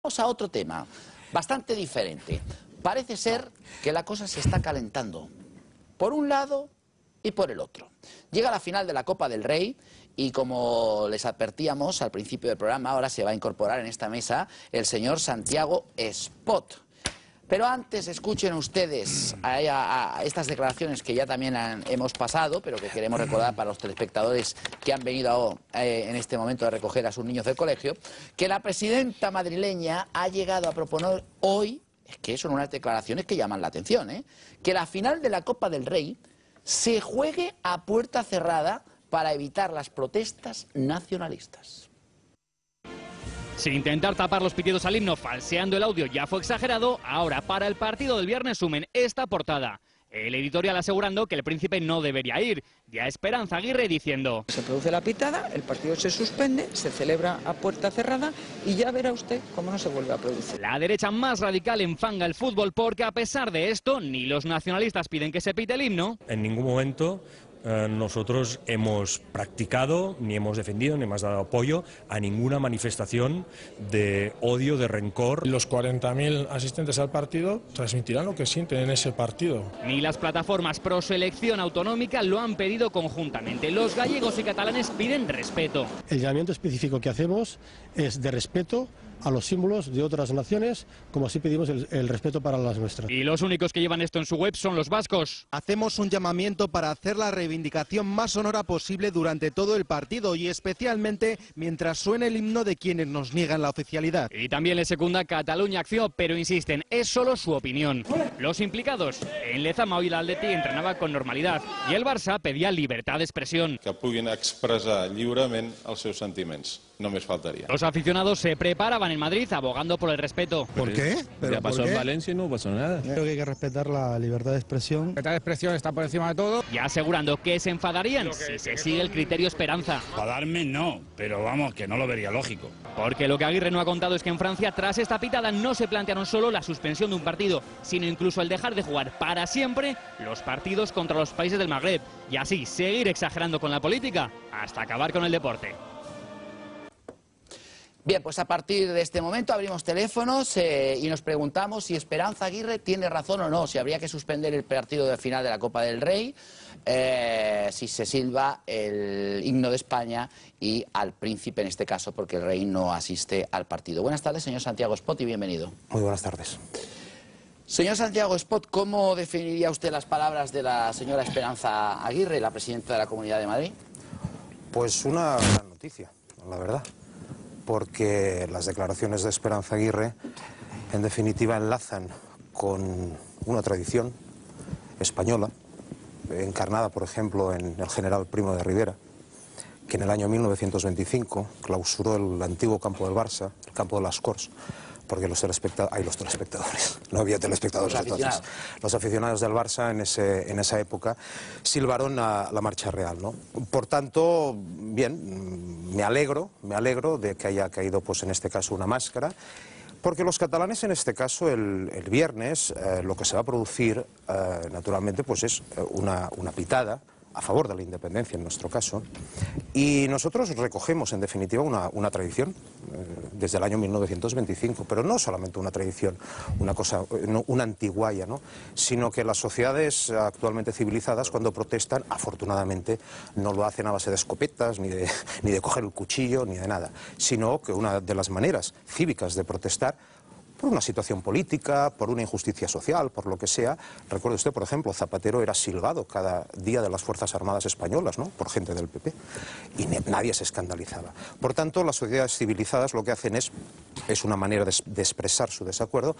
Vamos a otro tema, bastante diferente. Parece ser que la cosa se está calentando, por un lado y por el otro. Llega la final de la Copa del Rey y, como les advertíamos al principio del programa, ahora se va a incorporar en esta mesa el señor Santiago Espot. Pero antes escuchen ustedes a estas declaraciones que ya también hemos pasado, pero que queremos recordar para los telespectadores que han venido en este momento a recoger a sus niños del colegio, que la presidenta madrileña ha llegado a proponer hoy, es que son unas declaraciones que llaman la atención, que la final de la Copa del Rey se juegue a puerta cerrada para evitar las protestas nacionalistas. Sin intentar tapar los pitidos al himno falseando el audio ya fue exagerado, ahora para el partido del viernes sumen esta portada. El editorial asegurando que el príncipe no debería ir, ya Esperanza Aguirre diciendo: se produce la pitada, el partido se suspende, se celebra a puerta cerrada y ya verá usted cómo no se vuelve a producir. La derecha más radical enfanga el fútbol porque, a pesar de esto, ni los nacionalistas piden que se pite el himno. En ningún momento nosotros hemos practicado, ni hemos defendido, ni hemos dado apoyo a ninguna manifestación de odio, de rencor. Los 40.000 asistentes al partido transmitirán lo que sienten en ese partido. Ni las plataformas pro selección autonómica lo han pedido conjuntamente. Los gallegos y catalanes piden respeto. El llamamiento específico que hacemos es de respeto a los símbolos de otras naciones, como así pedimos el respeto para las nuestras. Y los únicos que llevan esto en su web son los vascos. Hacemos un llamamiento para hacer la reivindicación más sonora posible durante todo el partido y especialmente mientras suene el himno de quienes nos niegan la oficialidad. Y también le secunda Catalunya Acción, pero insisten, es solo su opinión. Los implicados, en Lezama hoy el Atleti entrenaba con normalidad y el Barça pedía libertad de expresión. Que puguin expressar lliurement els seus sentiments. Només faltaria. Los aficionados se preparaban en Madrid abogando por el respeto. ¿Por qué? Ya pasó en Valencia y no pasó nada. Creo que hay que respetar la libertad de expresión. La libertad de expresión está por encima de todo. Y asegurando que se enfadarían si se sigue el criterio Esperanza. Enfadarme no, pero vamos, que no lo vería lógico. Porque lo que Aguirre no ha contado es que en Francia, tras esta pitada, no se plantearon solo la suspensión de un partido, sino incluso el dejar de jugar para siempre los partidos contra los países del Magreb. Y así seguir exagerando con la política hasta acabar con el deporte. Bien, pues a partir de este momento abrimos teléfonos y nos preguntamos si Esperanza Aguirre tiene razón o no, si habría que suspender el partido de final de la Copa del Rey, si se silba el himno de España y al príncipe en este caso, porque el rey no asiste al partido. Buenas tardes, señor Santiago Espot, y bienvenido. Muy buenas tardes. Señor Santiago Espot, ¿cómo definiría usted las palabras de la señora Esperanza Aguirre, la presidenta de la Comunidad de Madrid? Pues una gran noticia, la verdad, porque las declaraciones de Esperanza Aguirre en definitiva enlazan con una tradición española, encarnada por ejemplo en el general Primo de Rivera, que en el año 1925 clausuró el antiguo campo del Barça, el campo de las Corts, porque los telespectadores, no había telespectadores entonces, los aficionados del Barça en esa época silbaron a la marcha real, ¿no? Por tanto, bien, me alegro de que haya caído, pues en este caso, una máscara, porque los catalanes en este caso el viernes lo que se va a producir naturalmente pues es una pitada a favor de la independencia en nuestro caso, y nosotros recogemos en definitiva una tradición desde el año 1925, pero no solamente una tradición, una antiguaya, ¿no? Sino que las sociedades actualmente civilizadas, cuando protestan, afortunadamente no lo hacen a base de escopetas, ni de coger el cuchillo, ni de nada, sino que una de las maneras cívicas de protestar por una situación política, por una injusticia social, por lo que sea. Recuerde usted, por ejemplo, Zapatero era silbado cada día de las Fuerzas Armadas Españolas, ¿no?, por gente del PP, y nadie se escandalizaba. Por tanto, las sociedades civilizadas lo que hacen es una manera de expresar su desacuerdo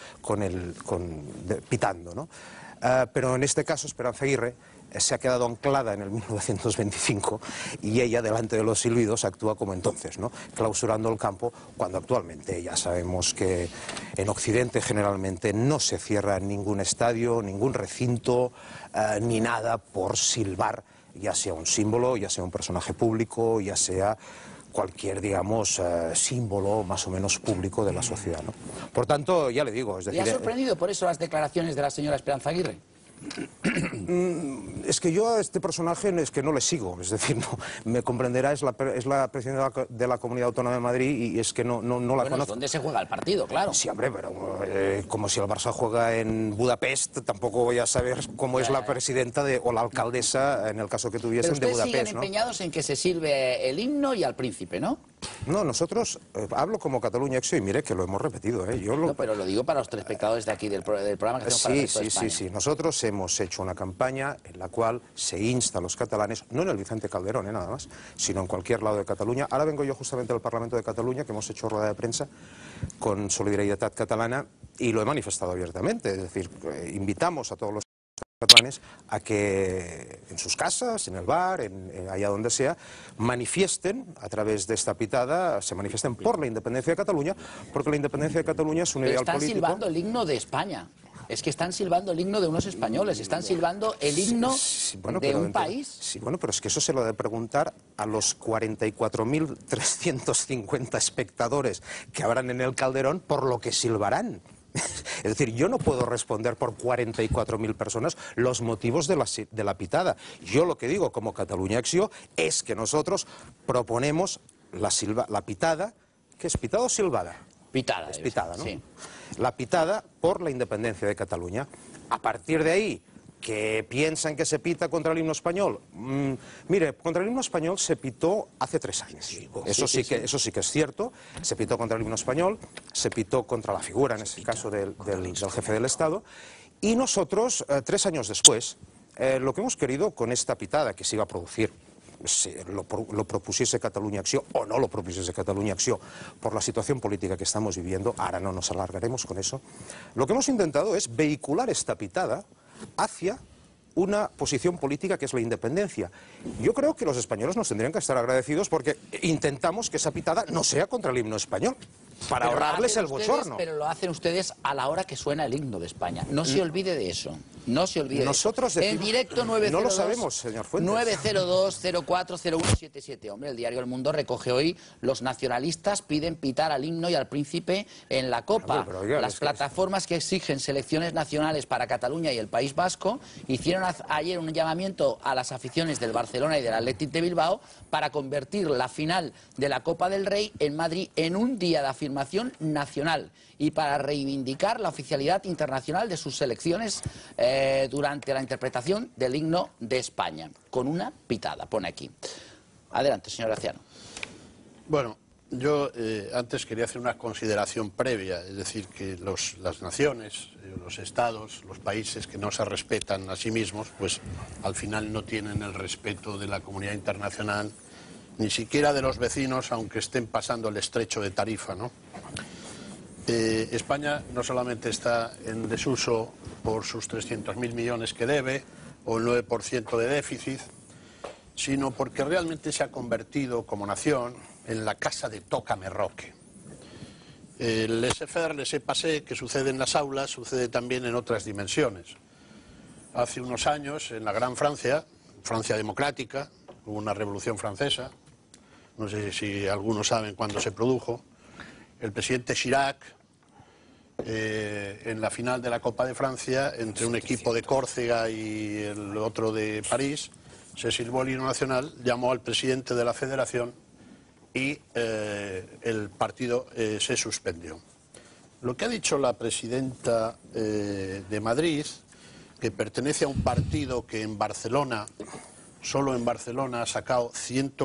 pitando, ¿no? Pero en este caso, Esperanza Aguirre se ha quedado anclada en el 1925 y ella, delante de los silbidos, actúa como entonces, ¿no?, clausurando el campo, cuando actualmente ya sabemos que en Occidente generalmente no se cierra ningún estadio, ningún recinto, ni nada por silbar, ya sea un símbolo, ya sea un personaje público, ya sea cualquier, digamos, símbolo más o menos público de la sociedad, ¿no? Por tanto, ya le digo, es decir... ¿Le ha sorprendido por eso las declaraciones de la señora Esperanza Aguirre? Es que yo a este personaje es que no le sigo, es decir, no, me comprenderá, es la presidenta de la Comunidad Autónoma de Madrid y es que no la conozco. ¿Dónde se juega el partido? Claro. Sí, hombre, pero como si el Barça juega en Budapest, tampoco voy a saber cómo es la presidenta o la alcaldesa, en el caso que tuviesen, de Budapest. Pero ustedes siguen empeñados en que se silbe el himno y al príncipe, ¿no? No, nosotros hablo como Catalunya Acció y mire que lo hemos repetido. No, pero lo digo para los telespectadores de aquí del programa que hacemos para el resto de España. Sí. Nosotros hemos hecho una campaña en la cual se insta a los catalanes, no en el Vicente Calderón, nada más, sino en cualquier lado de Cataluña. Ahora vengo yo justamente al Parlamento de Cataluña, que hemos hecho rueda de prensa con Solidaridad Catalana y lo he manifestado abiertamente. Es decir, invitamos a todos los catalanes a que en sus casas, en el bar, allá donde sea, manifiesten a través de esta pitada, se manifiesten por la independencia de Cataluña, porque la independencia de Cataluña es un ideal político. Están silbando el himno de España. Es que están silbando el himno de unos españoles, están silbando el himno de un país. Sí, bueno, pero es que eso se lo ha de preguntar a los 44.350 espectadores que habrán en el Calderón por lo que silbarán. Es decir, yo no puedo responder por 44.000 personas los motivos de la pitada. Yo lo que digo como Catalunya Acció es que nosotros proponemos la pitada, ¿qué es pitada o silbada? Pitada. Es pitada, ¿no? Sí. La pitada por la independencia de Cataluña. A partir de ahí, que piensan que se pita contra el himno español. Mire, contra el himno español se pitó hace 3 años. Eso sí que es cierto. Se pitó contra el himno español, se pitó contra la figura, en este caso, del jefe del Estado. Y nosotros, 3 años después, lo que hemos querido con esta pitada que se iba a producir, lo propusiese Catalunya Acció o no lo propusiese Catalunya Acció por la situación política que estamos viviendo, ahora no nos alargaremos con eso, lo que hemos intentado es vehicular esta pitada hacia una posición política que es la independencia. Yo creo que los españoles nos tendrían que estar agradecidos porque intentamos que esa pitada no sea contra el himno español, para ahorrarles el bochorno. Pero lo hacen ustedes a la hora que suena el himno de España. No se olvide de eso. No se olvide Nosotros de eso. En directo 902, no lo sabemos, señor Fuentes. 902-040177. Hombre, el diario El Mundo recoge hoy: los nacionalistas piden pitar al himno y al príncipe en la Copa. Las plataformas que exigen selecciones nacionales para Cataluña y el País Vasco hicieron ayer un llamamiento a las aficiones del Barcelona y del Athletic de Bilbao para convertir la final de la Copa del Rey en Madrid en un día de afirmación nacional y para reivindicar la oficialidad internacional de sus selecciones durante la interpretación del himno de España, con una pitada, pone aquí. Adelante, señor Graciano. Bueno, yo antes quería hacer una consideración previa, es decir, que las naciones, los estados, los países que no se respetan a sí mismos, pues al final no tienen el respeto de la comunidad internacional, ni siquiera de los vecinos, aunque estén pasando el estrecho de Tarifa, ¿no? España no solamente está en desuso por sus 300.000 millones que debe, o el 9% de déficit, sino porque realmente se ha convertido como nación en la casa de Tócame Roque. El laissez-faire, laissez-passer que sucede en las aulas sucede también en otras dimensiones. Hace unos años, en la Gran Francia, Francia democrática, hubo una revolución francesa, no sé si algunos saben cuándo se produjo. El presidente Chirac, en la final de la Copa de Francia, entre un equipo de Córcega y el otro de París, se silbó el himno nacional, llamó al presidente de la federación y el partido se suspendió. Lo que ha dicho la presidenta de Madrid, que pertenece a un partido que en Barcelona, solo en Barcelona, ha sacado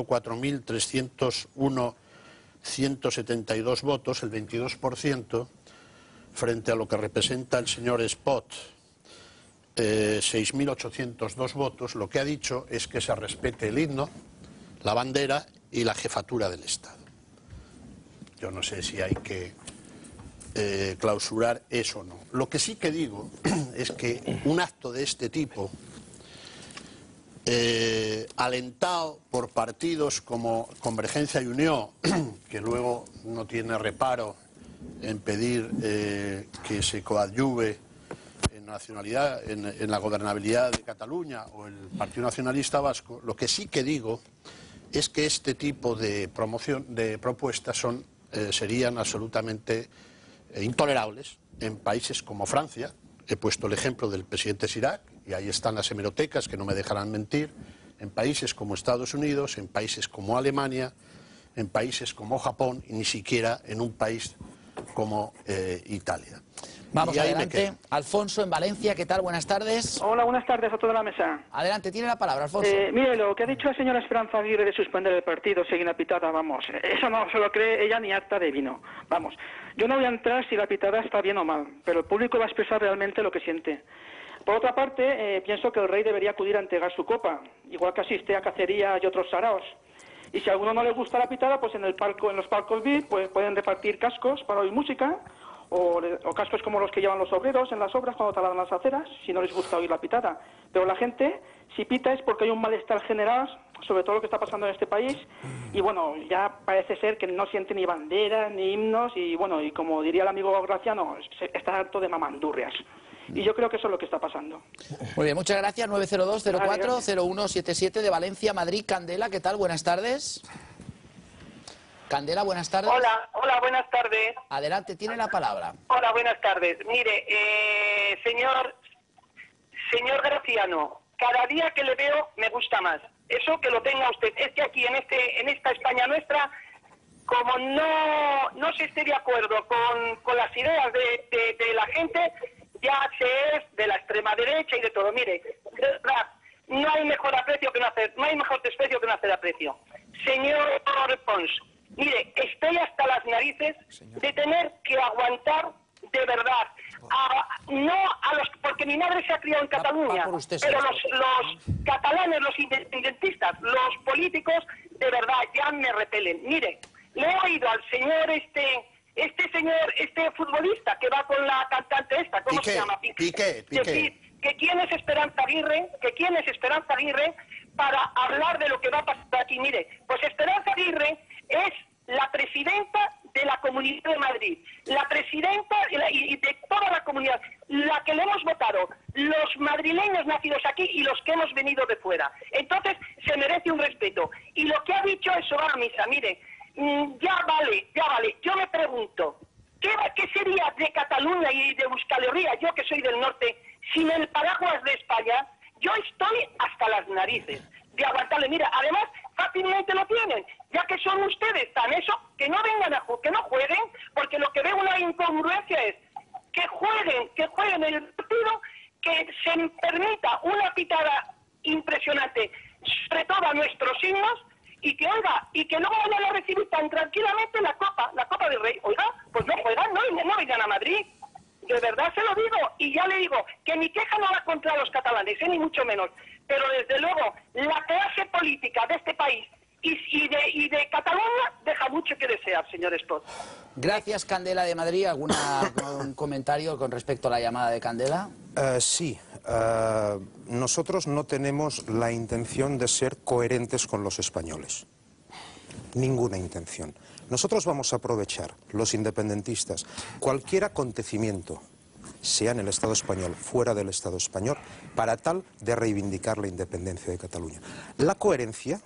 104.301.172 votos, el 22%, frente a lo que representa el señor Espot, 6.802 votos. Lo que ha dicho es que se respete el himno, la bandera y la jefatura del Estado. Yo no sé si hay que clausurar eso o no. Lo que sí que digo es que un acto de este tipo, alentado por partidos como Convergencia y Unió, que luego no tiene reparo en pedir que se coadyuve en la gobernabilidad de Cataluña o el Partido Nacionalista Vasco, lo que sí que digo es que este tipo de propuestas serían absolutamente intolerables en países como Francia. He puesto el ejemplo del presidente Chirac y ahí están las hemerotecas que no me dejarán mentir, en países como Estados Unidos, en países como Alemania, en países como Japón y ni siquiera en un país como Italia. Vamos adelante. Alfonso, en Valencia, ¿qué tal? Buenas tardes. Hola, buenas tardes a toda la mesa. Adelante, tiene la palabra, Alfonso. Mire, lo que ha dicho la señora Esperanza Aguirre de suspender el partido, seguir la pitada, vamos, eso no se lo cree ella ni harta de vino. Vamos, yo no voy a entrar si la pitada está bien o mal, pero el público va a expresar realmente lo que siente. Por otra parte, pienso que el rey debería acudir a entregar su copa, igual que asiste a cacería y otros saraos. Y si a alguno no le gusta la pitada, pues en los palcos VIP pues pueden repartir cascos para oír música, o cascos como los que llevan los obreros en las obras cuando talan las aceras, si no les gusta oír la pitada. Pero la gente, si pita, es porque hay un malestar general sobre todo lo que está pasando en este país, y bueno, ya parece ser que no siente ni banderas ni himnos, y bueno, y como diría el amigo Graciano, está harto de mamandurrias. Y yo creo que eso es lo que está pasando. Muy bien, muchas gracias. 902-04-0177 de Valencia, Madrid. Candela, ¿qué tal? Buenas tardes. Candela, buenas tardes. Hola, buenas tardes. Adelante, tiene la palabra. Hola, buenas tardes. Mire, señor Graciano, cada día que le veo me gusta más. Eso que lo tenga usted. Es que aquí en esta España nuestra, como no se esté de acuerdo con las ideas de la gente, ya se es de la extrema derecha y de todo. Mire, de verdad, no hay mejor desprecio que no hacer aprecio. Señor Pons, mire, estoy hasta las narices de tener que aguantar de verdad, porque mi madre se ha criado en Cataluña, pero los catalanes, los independentistas, los políticos, de verdad, ya me repelen. Mire, le he oído al señor este futbolista que va con la cantante esta, ¿cómo se llama? Piqué. Que quién es Esperanza Aguirre, para hablar de lo que va a pasar aquí. Mire, pues Esperanza Aguirre es la presidenta de la Comunidad de Madrid, la presidenta y de toda la comunidad, la que le hemos votado, los madrileños nacidos aquí y los que hemos venido de fuera. Entonces, se merece un respeto. Y lo que ha dicho eso va a misa. Mire, ya vale. Yo me pregunto, ¿qué sería de Cataluña y de Euskal Herria, yo que soy del norte, sin el paraguas de España? Yo estoy hasta las narices de aguantarle. Mira, además, fácilmente lo tienen, ya que son ustedes tan eso, que no vengan que no jueguen, porque lo que veo una incongruencia es que jueguen el partido, que se permita una pitada impresionante, sobre todo a nuestros himnos, y que luego vayan a recibir tan tranquilamente la Copa del Rey. Oiga, pues no juegan, no vengan a Madrid. De verdad se lo digo, y ya le digo que mi queja no va contra los catalanes, ni mucho menos, pero desde luego la clase política de este país y de Cataluña deja mucho que desear, señor Espot. Gracias, Candela de Madrid. ¿Algún comentario con respecto a la llamada de Candela? Sí. Nosotros no tenemos la intención de ser coherentes con los españoles. Ninguna intención. Nosotros vamos a aprovechar, los independentistas, cualquier acontecimiento, sea en el Estado español, fuera del Estado español, para tal de reivindicar la independencia de Cataluña. La coherencia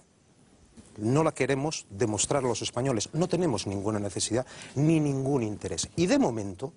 no la queremos demostrar a los españoles, no tenemos ninguna necesidad ni ningún interés. Y de momento,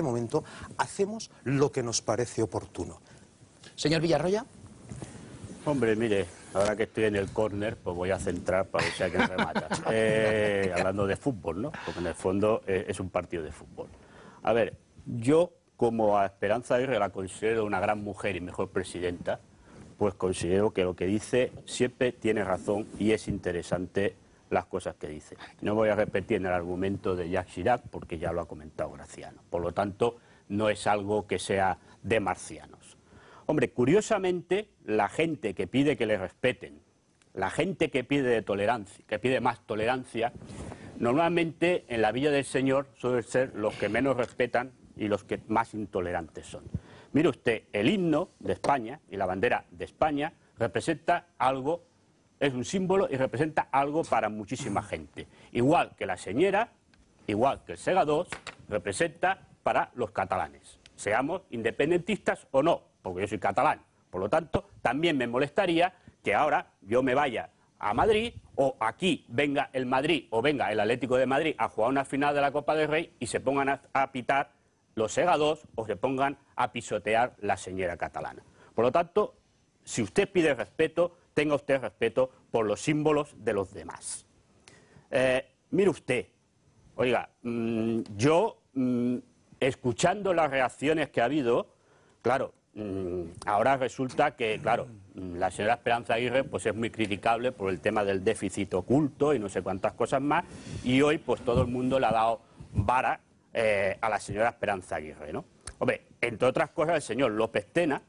hacemos lo que nos parece oportuno. Señor Villarroya. Hombre, mire, ahora que estoy en el córner, pues voy a centrar para ver si alguien remata. Hablando de fútbol, ¿no? Porque en el fondo es un partido de fútbol. A ver, yo como a Esperanza Aguirre la considero una gran mujer y mejor presidenta, pues considero que lo que dice siempre tiene razón y es interesante las cosas que dice. No voy a repetir en el argumento de Jacques Chirac porque ya lo ha comentado Graciano. Por lo tanto, no es algo que sea de marcianos. Hombre, curiosamente, la gente que pide que le respeten, la gente que pide tolerancia, que pide más tolerancia, normalmente en la Villa del Señor suelen ser los que menos respetan y los que más intolerantes son. Mire usted, el himno de España y la bandera de España representa algo, es un símbolo y representa algo para muchísima gente. Igual que la señera, igual que el segador, representa para los catalanes, seamos independentistas o no, porque yo soy catalán. Por lo tanto, también me molestaría que ahora yo me vaya a Madrid o aquí venga el Madrid o venga el Atlético de Madrid a jugar una final de la Copa del Rey y se pongan a pitar los segadors o se pongan a pisotear la señera catalana. Por lo tanto, si usted pide respeto, tenga usted respeto por los símbolos de los demás. Mire usted, oiga, yo, escuchando las reacciones que ha habido, claro, ahora resulta que, claro, la señora Esperanza Aguirre pues es muy criticable por el tema del déficit oculto y no sé cuántas cosas más, y hoy pues todo el mundo le ha dado vara a la señora Esperanza Aguirre, ¿no? Hombre, entre otras cosas, el señor López Tena,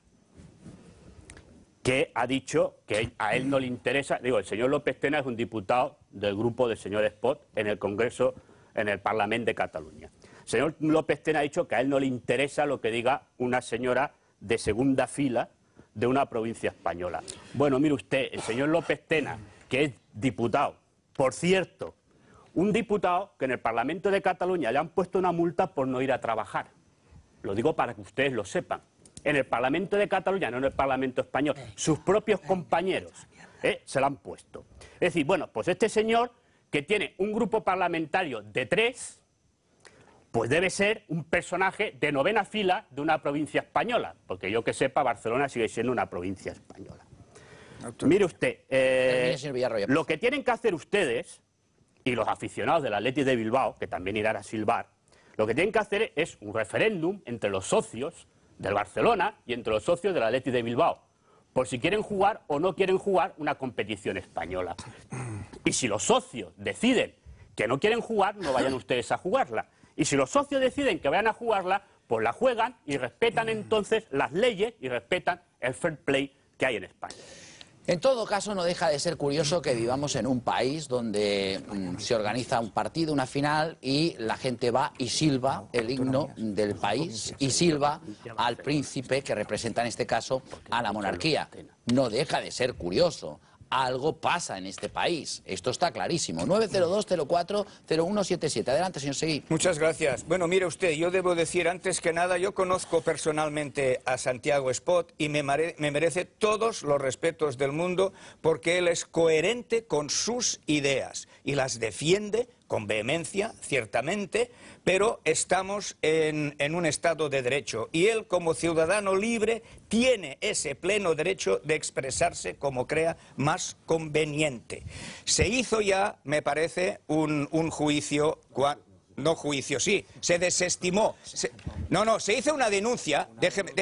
que ha dicho que a él no le interesa, digo, el señor López Tena es un diputado del grupo del señor Espot en el Congreso, en el Parlamento de Cataluña. El señor López Tena ha dicho que a él no le interesa lo que diga una señora de segunda fila de una provincia española. Bueno, mire usted, el señor López Tena, que es diputado, por cierto, un diputado que en el Parlamento de Cataluña le han puesto una multa por no ir a trabajar. Lo digo para que ustedes lo sepan. En el Parlamento de Cataluña, no en el Parlamento español, sus propios compañeros se la han puesto. Es decir, bueno, pues este señor, que tiene un grupo parlamentario de 3, pues debe ser un personaje de 9ª fila de una provincia española, porque yo que sepa, Barcelona sigue siendo una provincia española. Mire usted, lo que tienen que hacer ustedes, y los aficionados del Athletic de Bilbao, que también irán a silbar, lo que tienen que hacer es un referéndum entre los socios del Barcelona y entre los socios del Athletic de Bilbao, por si quieren jugar o no quieren jugar una competición española. Y si los socios deciden que no quieren jugar, no vayan ustedes a jugarla. Y si los socios deciden que vayan a jugarla, pues la juegan y respetan entonces las leyes y respetan el fair play que hay en España. En todo caso, no deja de ser curioso que vivamos en un país donde se organiza un partido, una final, y la gente va y silba el himno del país y silba al príncipe que representa en este caso a la monarquía. No deja de ser curioso. Algo pasa en este país. Esto está clarísimo. 902-04-0177. Adelante, señor Seguí. Muchas gracias. Bueno, mire usted, yo debo decir antes que nada, yo conozco personalmente a Santiago Espot y me merece todos los respetos del mundo porque él es coherente con sus ideas y las defiende con vehemencia, ciertamente, pero estamos en un Estado de Derecho y él, como ciudadano libre, tiene ese pleno derecho de expresarse como crea más conveniente. Se hizo ya, me parece, un juicio... No juicio, sí, se desestimó. Se hizo una denuncia, déjeme.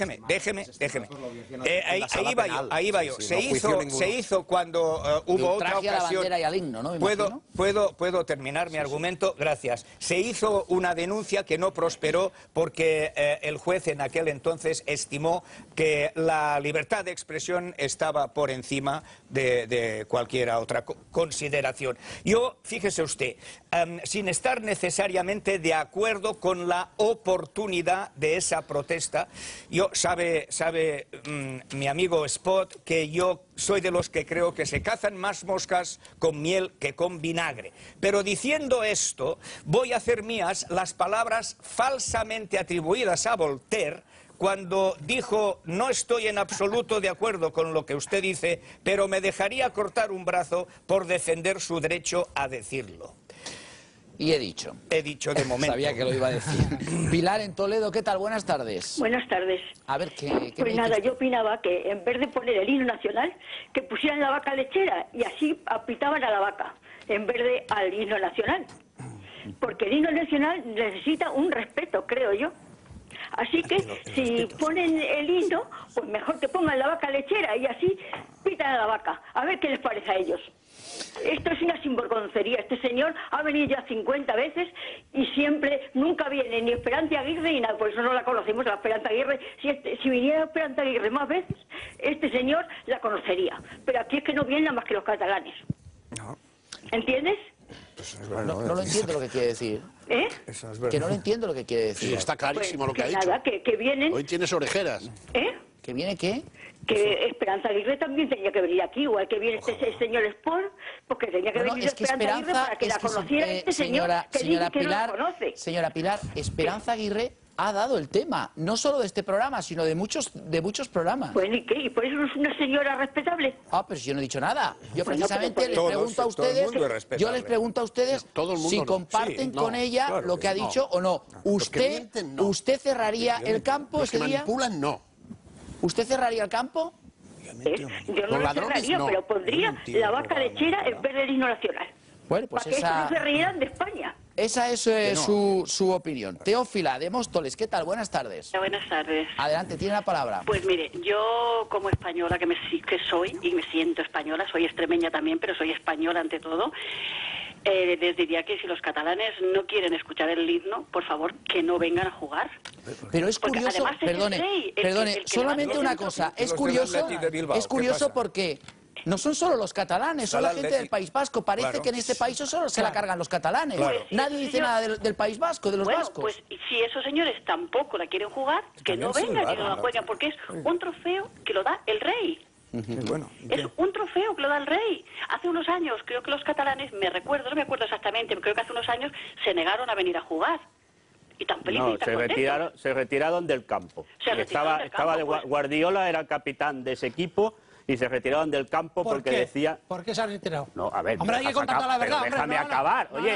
Ahí va yo. Se hizo cuando hubo otra ocasión. ¿Puedo terminar mi argumento? Gracias. Se hizo una denuncia que no prosperó porque el juez en aquel entonces estimó que la libertad de expresión estaba por encima de cualquier otra consideración. Yo, fíjese usted, sin estar necesariamente de acuerdo con la oportunidad de esa protesta. Sabe mi amigo Espot que yo soy de los que creo que se cazan más moscas con miel que con vinagre. Pero diciendo esto, voy a hacer mías las palabras falsamente atribuidas a Voltaire cuando dijo: no estoy en absoluto de acuerdo con lo que usted dice, pero me dejaría cortar un brazo por defender su derecho a decirlo. Y he dicho. He dicho de momento. Sabía que lo iba a decir. Pilar en Toledo, ¿qué tal? Buenas tardes. Buenas tardes. A ver, ¿qué pues nada, yo opinaba que en vez de poner el himno nacional, que pusieran la vaca lechera y así apitaban a la vaca, en vez de al himno nacional. Porque el himno nacional necesita un respeto, creo yo. Así que si ponen el himno, pues mejor que pongan la vaca lechera y así pitan a la vaca. A ver qué les parece a ellos. Esto es una sinvergoncería. Este señor ha venido ya 50 veces y siempre, nunca viene ni Esperanza Aguirre ni nada. Por eso no la conocemos, a Esperanza Aguirre. Si viniera Esperanza Aguirre más veces, este señor la conocería. Pero aquí es que no vienen nada más que los catalanes. ¿Entiendes? No lo entiendo lo que quiere decir. ¿Eh? Que no lo entiendo lo que quiere decir. Sí, está clarísimo lo que ha dicho. Nada, que vienen... Hoy tienes orejeras. ¿Eh? ¿Que viene qué? Que Esperanza Aguirre también tenía que venir aquí, igual que viene este señor Sport, porque tenía que venir Esperanza Aguirre para que la conociera este señor que dice que no la conoce. Señora Pilar, Esperanza Aguirre ha dado el tema, no solo de este programa, sino de muchos programas. Pues ¿y qué? ¿Y por eso no es una señora respetable? Ah, pero si yo no he dicho nada. Yo precisamente les pregunto a ustedes, si comparten con ella lo que ha dicho o no. ¿Usted cerraría el campo ese día? Los que manipulan, no. ¿Usted cerraría el campo? Yo no lo cerraría, pero pondría la vaca lechera en vez del himno nacional. Bueno, pues para que no se rieran de España. Esa es su opinión. Teófila de Móstoles, ¿qué tal? Buenas tardes. Buenas tardes. Adelante, tiene la palabra. Pues mire, yo como española, que soy y me siento española, soy extremeña también, pero soy española ante todo, les diría que si los catalanes no quieren escuchar el himno, por favor, que no vengan a jugar. Pero es curioso, perdone, solamente una cosa, es curioso porque no son solo los catalanes, son la gente del País Vasco. Parece que en este país solo se la cargan los catalanes. Nadie dice nada del País Vasco, de los vascos. Pues si esos señores tampoco la quieren jugar, que no vengan y no la jueguen, porque es un trofeo que lo da el rey. Es un trofeo que lo da el rey. Hace unos años, creo que los catalanes, no me acuerdo exactamente, creo que hace unos años se negaron a venir a jugar. Y tan felices y tan contentos. Se retiraron del campo. Guardiola era capitán de ese equipo y se retiraron del campo porque decía... ¿Por qué se han retirado? No, a ver... Hombre, hay que contar la verdad. Déjame acabar. Oye,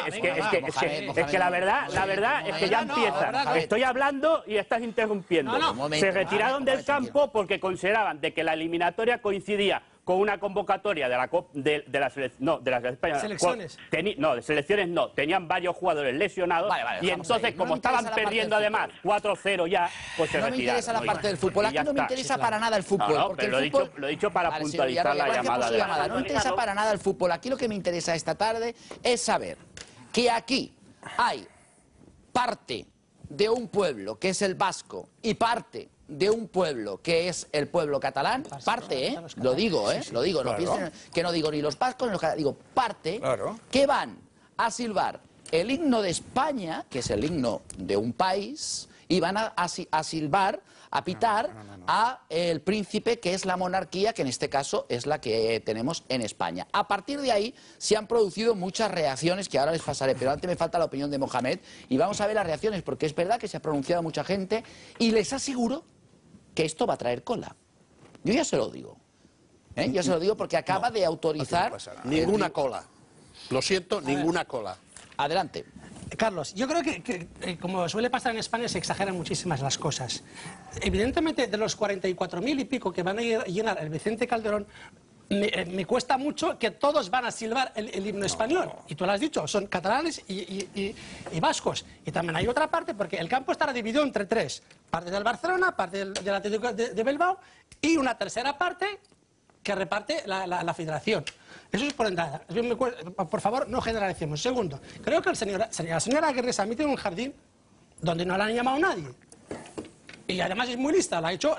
es que la verdad es que ya empieza. Estoy hablando y estás interrumpiendo. Se retiraron del campo porque consideraban de que la eliminatoria coincidía con una convocatoria de las selecciones. De selecciones no. Tenían varios jugadores lesionados y entonces, como estaban perdiendo además 4-0 ya, pues se retiraron. No me interesa la parte del fútbol. Aquí no me interesa para nada el fútbol. No, pero lo he dicho para puntualizar la llamada. No me interesa para nada el fútbol. Aquí lo que me interesa esta tarde es saber que aquí hay parte de un pueblo que es el vasco y parte de un pueblo que es el pueblo catalán, parte, lo digo, no piensen que no digo ni los vascos ni los catalanes, digo parte, que van a silbar el himno de España, que es el himno de un país, y van a silbar, a pitar a el príncipe, que es la monarquía, que en este caso es la que tenemos en España. A partir de ahí se han producido muchas reacciones que ahora les pasaré, pero antes me falta la opinión de Mohamed y vamos a ver las reacciones, porque es verdad que se ha pronunciado mucha gente y les aseguro que esto va a traer cola. Yo ya se lo digo. Yo se lo digo porque acaba de autorizar... Ninguna cola. Lo siento, ninguna cola. Adelante. Carlos, yo creo que como suele pasar en España se exageran muchísimas las cosas. Evidentemente, de los 44.000 y pico que van a llenar el Vicente Calderón, me cuesta mucho que todos van a silbar el himno español. Y tú lo has dicho, son catalanes y vascos. Y también hay otra parte, porque el campo estará dividido entre tres. Parte del Barcelona, parte del Atlético de Bilbao y una tercera parte que reparte la federación. Eso es por entrada. Por favor, no generalicemos. Segundo, creo que la señora Aguirre se ha metido en un jardín donde no la han llamado nadie. Y además es muy lista, la ha hecho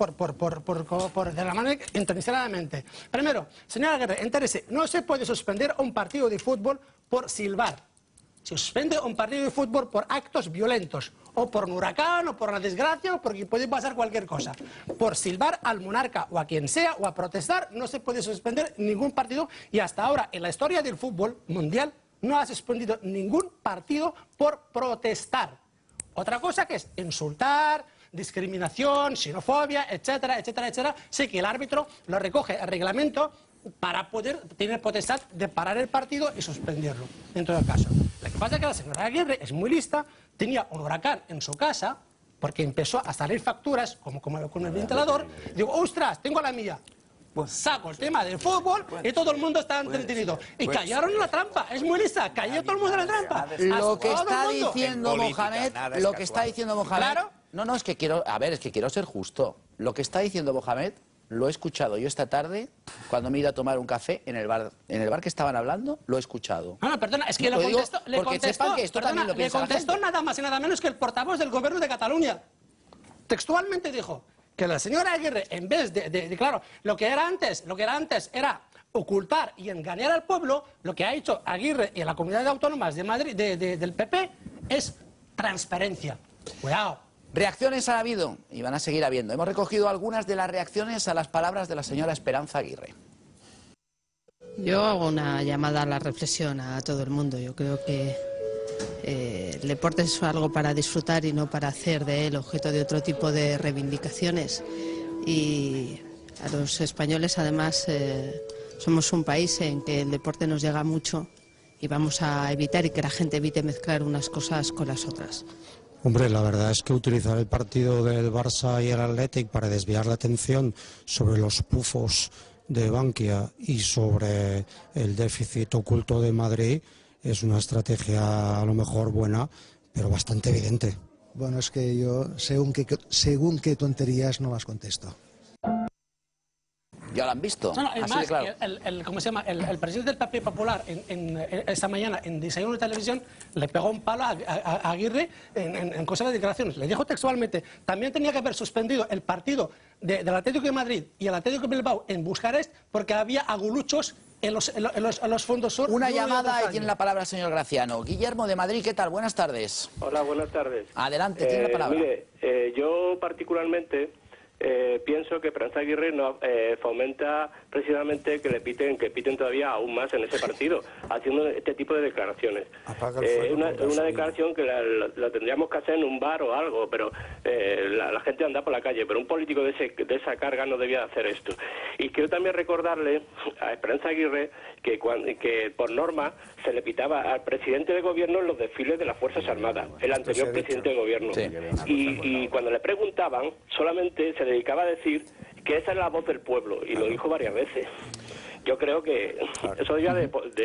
de la manera intencionadamente. Primero, señora Aguirre, entérese, no se puede suspender un partido de fútbol por silbar. Se suspende un partido de fútbol por actos violentos, o por un huracán, o por una desgracia, o porque puede pasar cualquier cosa. Por silbar al monarca, o a quien sea, o a protestar, no se puede suspender ningún partido, y hasta ahora, en la historia del fútbol mundial, no ha suspendido ningún partido por protestar. Otra cosa que es insultar, discriminación, xenofobia, etcétera, etcétera, etcétera. Sé que el árbitro lo recoge el reglamento para poder tener potestad de parar el partido y suspenderlo, en todo caso. Lo que pasa es que la señora Aguirre es muy lista, tenía un huracán en su casa, porque empezó a salir facturas, como con el ventilador, digo, ostras, tengo la mía. Pues saco el tema del fútbol y todo el mundo está entretenido. Y cayeron en la trampa, es muy lista, cayó todo el mundo en la trampa. Lo que está diciendo Mohamed, ¿Claro? No, es que quiero ser justo. Lo que está diciendo Mohamed lo he escuchado yo esta tarde cuando me he ido a tomar un café en el bar que estaban hablando, lo he escuchado. No, perdona, es que le contestó nada más y nada menos que el portavoz del gobierno de Cataluña. Textualmente dijo que la señora Aguirre, en vez de claro, lo que era antes era ocultar y engañar al pueblo, lo que ha hecho Aguirre y la comunidad de autónomas de Madrid, del PP, es transparencia. Cuidado. Reacciones ha habido y van a seguir habiendo. Hemos recogido algunas de las reacciones a las palabras de la señora Esperanza Aguirre. Yo hago una llamada a la reflexión a todo el mundo. Yo creo que el deporte es algo para disfrutar y no para hacer de él objeto de otro tipo de reivindicaciones. Y a los españoles, además, somos un país en que el deporte nos llega mucho y vamos a evitar y que la gente evite mezclar unas cosas con las otras. Hombre, la verdad es que utilizar el partido del Barça y el Athletic para desviar la atención sobre los pufos de Bankia y sobre el déficit oculto de Madrid es una estrategia a lo mejor buena, pero bastante evidente. Bueno, es que yo según qué tonterías no las contesto. Ya lo han visto. No, así más, de claro. ¿cómo se llama? El presidente del Partido Popular esta mañana en Desayuno de Televisión le pegó un palo a Aguirre en cosas de declaraciones. Le dijo textualmente, también tenía que haber suspendido el partido del Atlético de Madrid y el Atlético de Bilbao en Bucarest porque había aguluchos en los fondos sur. Una llamada y tiene la palabra el señor Graciano. Guillermo de Madrid, ¿qué tal? Buenas tardes. Hola, buenas tardes. Adelante, tiene la palabra. Mire, yo particularmente pienso que Esperanza Aguirre no fomenta precisamente que piten todavía aún más en ese partido, haciendo este tipo de declaraciones. Una declaración que la tendríamos que hacer en un bar o algo, pero la gente anda por la calle, pero un político de esa carga no debía hacer esto. Y quiero también recordarle a Esperanza Aguirre que por norma se le pitaba al presidente de gobierno en los desfiles de las Fuerzas Armadas, el anterior presidente de gobierno. Sí. Y cuando le preguntaban, solamente se dedicaba a decir que esa es la voz del pueblo, y lo dijo varias veces. Yo creo que eso ya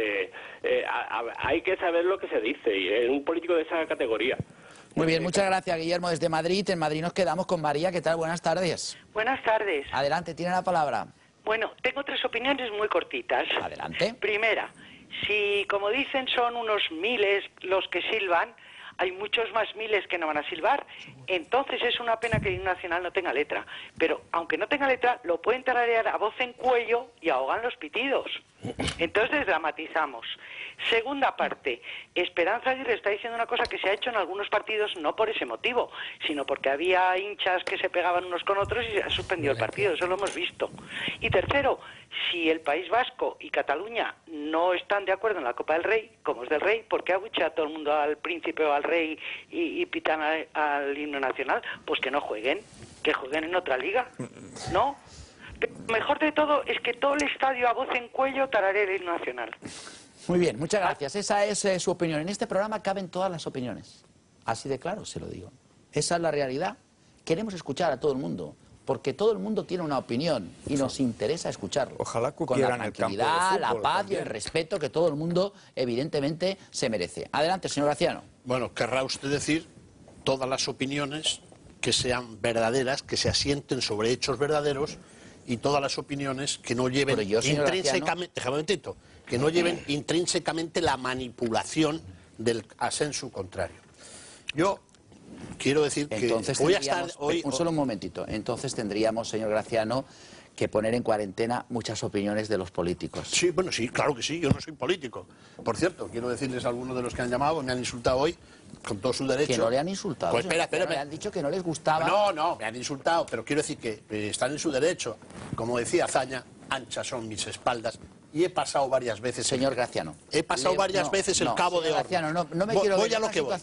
hay que saber lo que se dice, y es un político de esa categoría. Muy bien, muchas gracias, Guillermo, desde Madrid. En Madrid nos quedamos con María. ¿Qué tal? Buenas tardes. Buenas tardes. Adelante, tiene la palabra. Bueno, tengo 3 opiniones muy cortitas. Adelante. Primera, si como dicen son unos miles los que silban, hay muchos más miles que no van a silbar. Entonces es una pena que el himno nacional no tenga letra. Pero aunque no tenga letra, lo pueden tararear a voz en cuello y ahogan los pitidos. Entonces desdramatizamos. Segunda parte, Esperanza Aguirre está diciendo una cosa que se ha hecho en algunos partidos no por ese motivo, sino porque había hinchas que se pegaban unos con otros y se ha suspendido el partido, eso lo hemos visto. Y tercero, si el País Vasco y Cataluña no están de acuerdo en la Copa del Rey, como es del Rey, ¿por qué abuchea a todo el mundo al príncipe o al rey y pitan al himno nacional? Pues que no jueguen, que jueguen en otra liga, ¿no? Pero lo mejor de todo es que todo el estadio a voz en cuello tararé el himno nacional. Muy bien, muchas gracias. Esa es su opinión. En este programa caben todas las opiniones. Así de claro se lo digo. Esa es la realidad. Queremos escuchar a todo el mundo, porque todo el mundo tiene una opinión y nos interesa escucharlo. Ojalá con la tranquilidad, la paz y el respeto que todo el mundo evidentemente se merece. Adelante, señor Graciano. Bueno, querrá usted decir todas las opiniones que sean verdaderas, que se asienten sobre hechos verdaderos, y todas las opiniones que no lleven intrínsecamente, déjame un momentito, que no lleven intrínsecamente la manipulación del asenso contrario. Yo quiero decir que voy a estar hoy... Solo un momentito. Entonces tendríamos, señor Graciano, que poner en cuarentena muchas opiniones de los políticos. Sí, bueno, sí, claro que sí, yo no soy político. Por cierto, quiero decirles a algunos de los que han llamado, me han insultado hoy, con todo su derecho. Que no le han insultado. Pues espera. Me han dicho que no les gustaba. No, me han insultado, pero quiero decir que están en su derecho. Como decía Azaña, anchas son mis espaldas. Y he pasado varias veces... Señor Graciano. He pasado varias veces el cabo de Graciano, no me quiero ver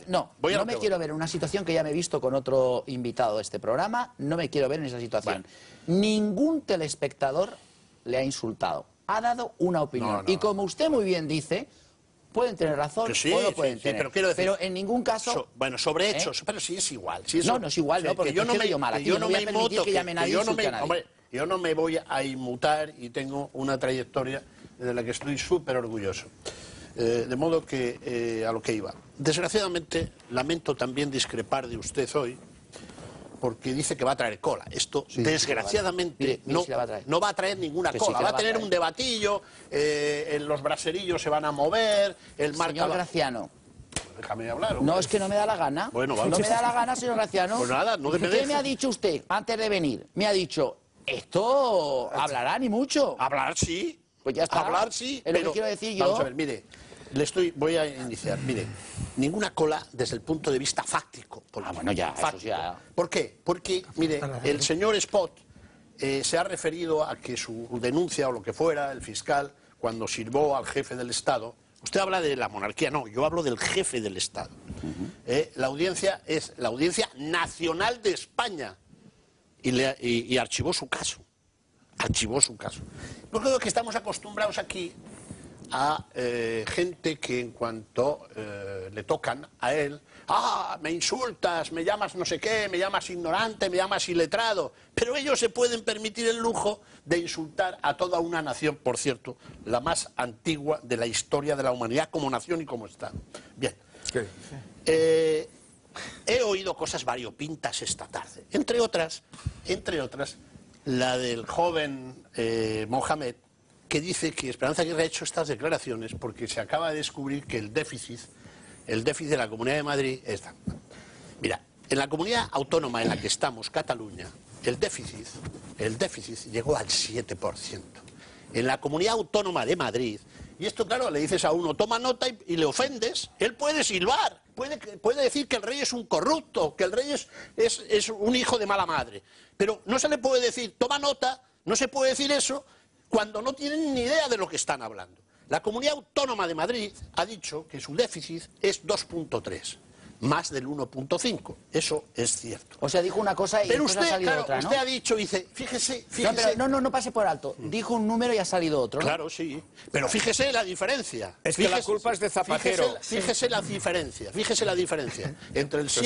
en una situación que ya me he visto con otro invitado de este programa. No me quiero ver en esa situación. Bueno. Ningún telespectador le ha insultado. Ha dado una opinión. Y como usted muy bien dice... Pueden tener razón o no pueden tener. Pero quiero decir, pero en ningún caso... bueno, sobre hechos, pero sí es igual. Si eso, no es igual, no, porque yo no me mal. Yo no voy a permitir que llamen a nadie. Hombre, yo no me voy a inmutar y tengo una trayectoria de la que estoy súper orgulloso. De modo que a lo que iba. Desgraciadamente, lamento también discrepar de usted hoy, porque dice que va a traer cola. Esto, desgraciadamente, no va a traer ninguna cola. Va a tener un debatillo, los braserillos se van a mover, el marca... Señor Graciano. Déjame hablar. No, es que no me da la gana. Bueno, vale. No me da la gana, señor Graciano. Pues nada, no debe. ¿Qué me ha dicho usted antes de venir? Me ha dicho, esto hablará ni mucho. Hablar sí. Pues ya está. Hablar sí, es lo que quiero decir yo. Vamos a ver, mire. Voy a iniciar. Mire, ninguna cola desde el punto de vista fáctico. Bueno, ya, fáctico. Eso ya. ¿Por qué? Porque, mire, el señor Spot se ha referido a que su denuncia o lo que fuera, el fiscal, cuando sirvó al jefe del Estado, usted habla de la monarquía, no, yo hablo del jefe del Estado. La audiencia es la Audiencia Nacional de España y archivó su caso. Archivó su caso. Yo creo que estamos acostumbrados aquí a gente que en cuanto le tocan a él, me insultas, me llamas no sé qué, me llamas ignorante, me llamas iletrado, pero ellos se pueden permitir el lujo de insultar a toda una nación, por cierto, la más antigua de la historia de la humanidad como nación y como Estado. Bien. He oído cosas variopintas esta tarde, entre otras, la del joven Mohamed, que dice que Esperanza Aguirre ha hecho estas declaraciones porque se acaba de descubrir que el déficit de la Comunidad de Madrid está... Mira, en la comunidad autónoma en la que estamos, Cataluña, el déficit llegó al 7%. En la Comunidad Autónoma de Madrid, y esto claro, le dices a uno, toma nota y le ofendes, él puede silbar, puede decir que el rey es un corrupto, que el rey es un hijo de mala madre, pero no se le puede decir, toma nota, no se puede decir eso cuando no tienen ni idea de lo que están hablando. La Comunidad Autónoma de Madrid ha dicho que su déficit es 2,3, más del 1,5. Eso es cierto. O sea, dijo una cosa y después ha salido otra, ¿no? Usted ha dicho, dice, fíjese... No pase por alto. Dijo un número y ha salido otro, ¿no? Claro, sí. Pero fíjese la diferencia. Es que la culpa es de Zapatero. Fíjese la diferencia entre el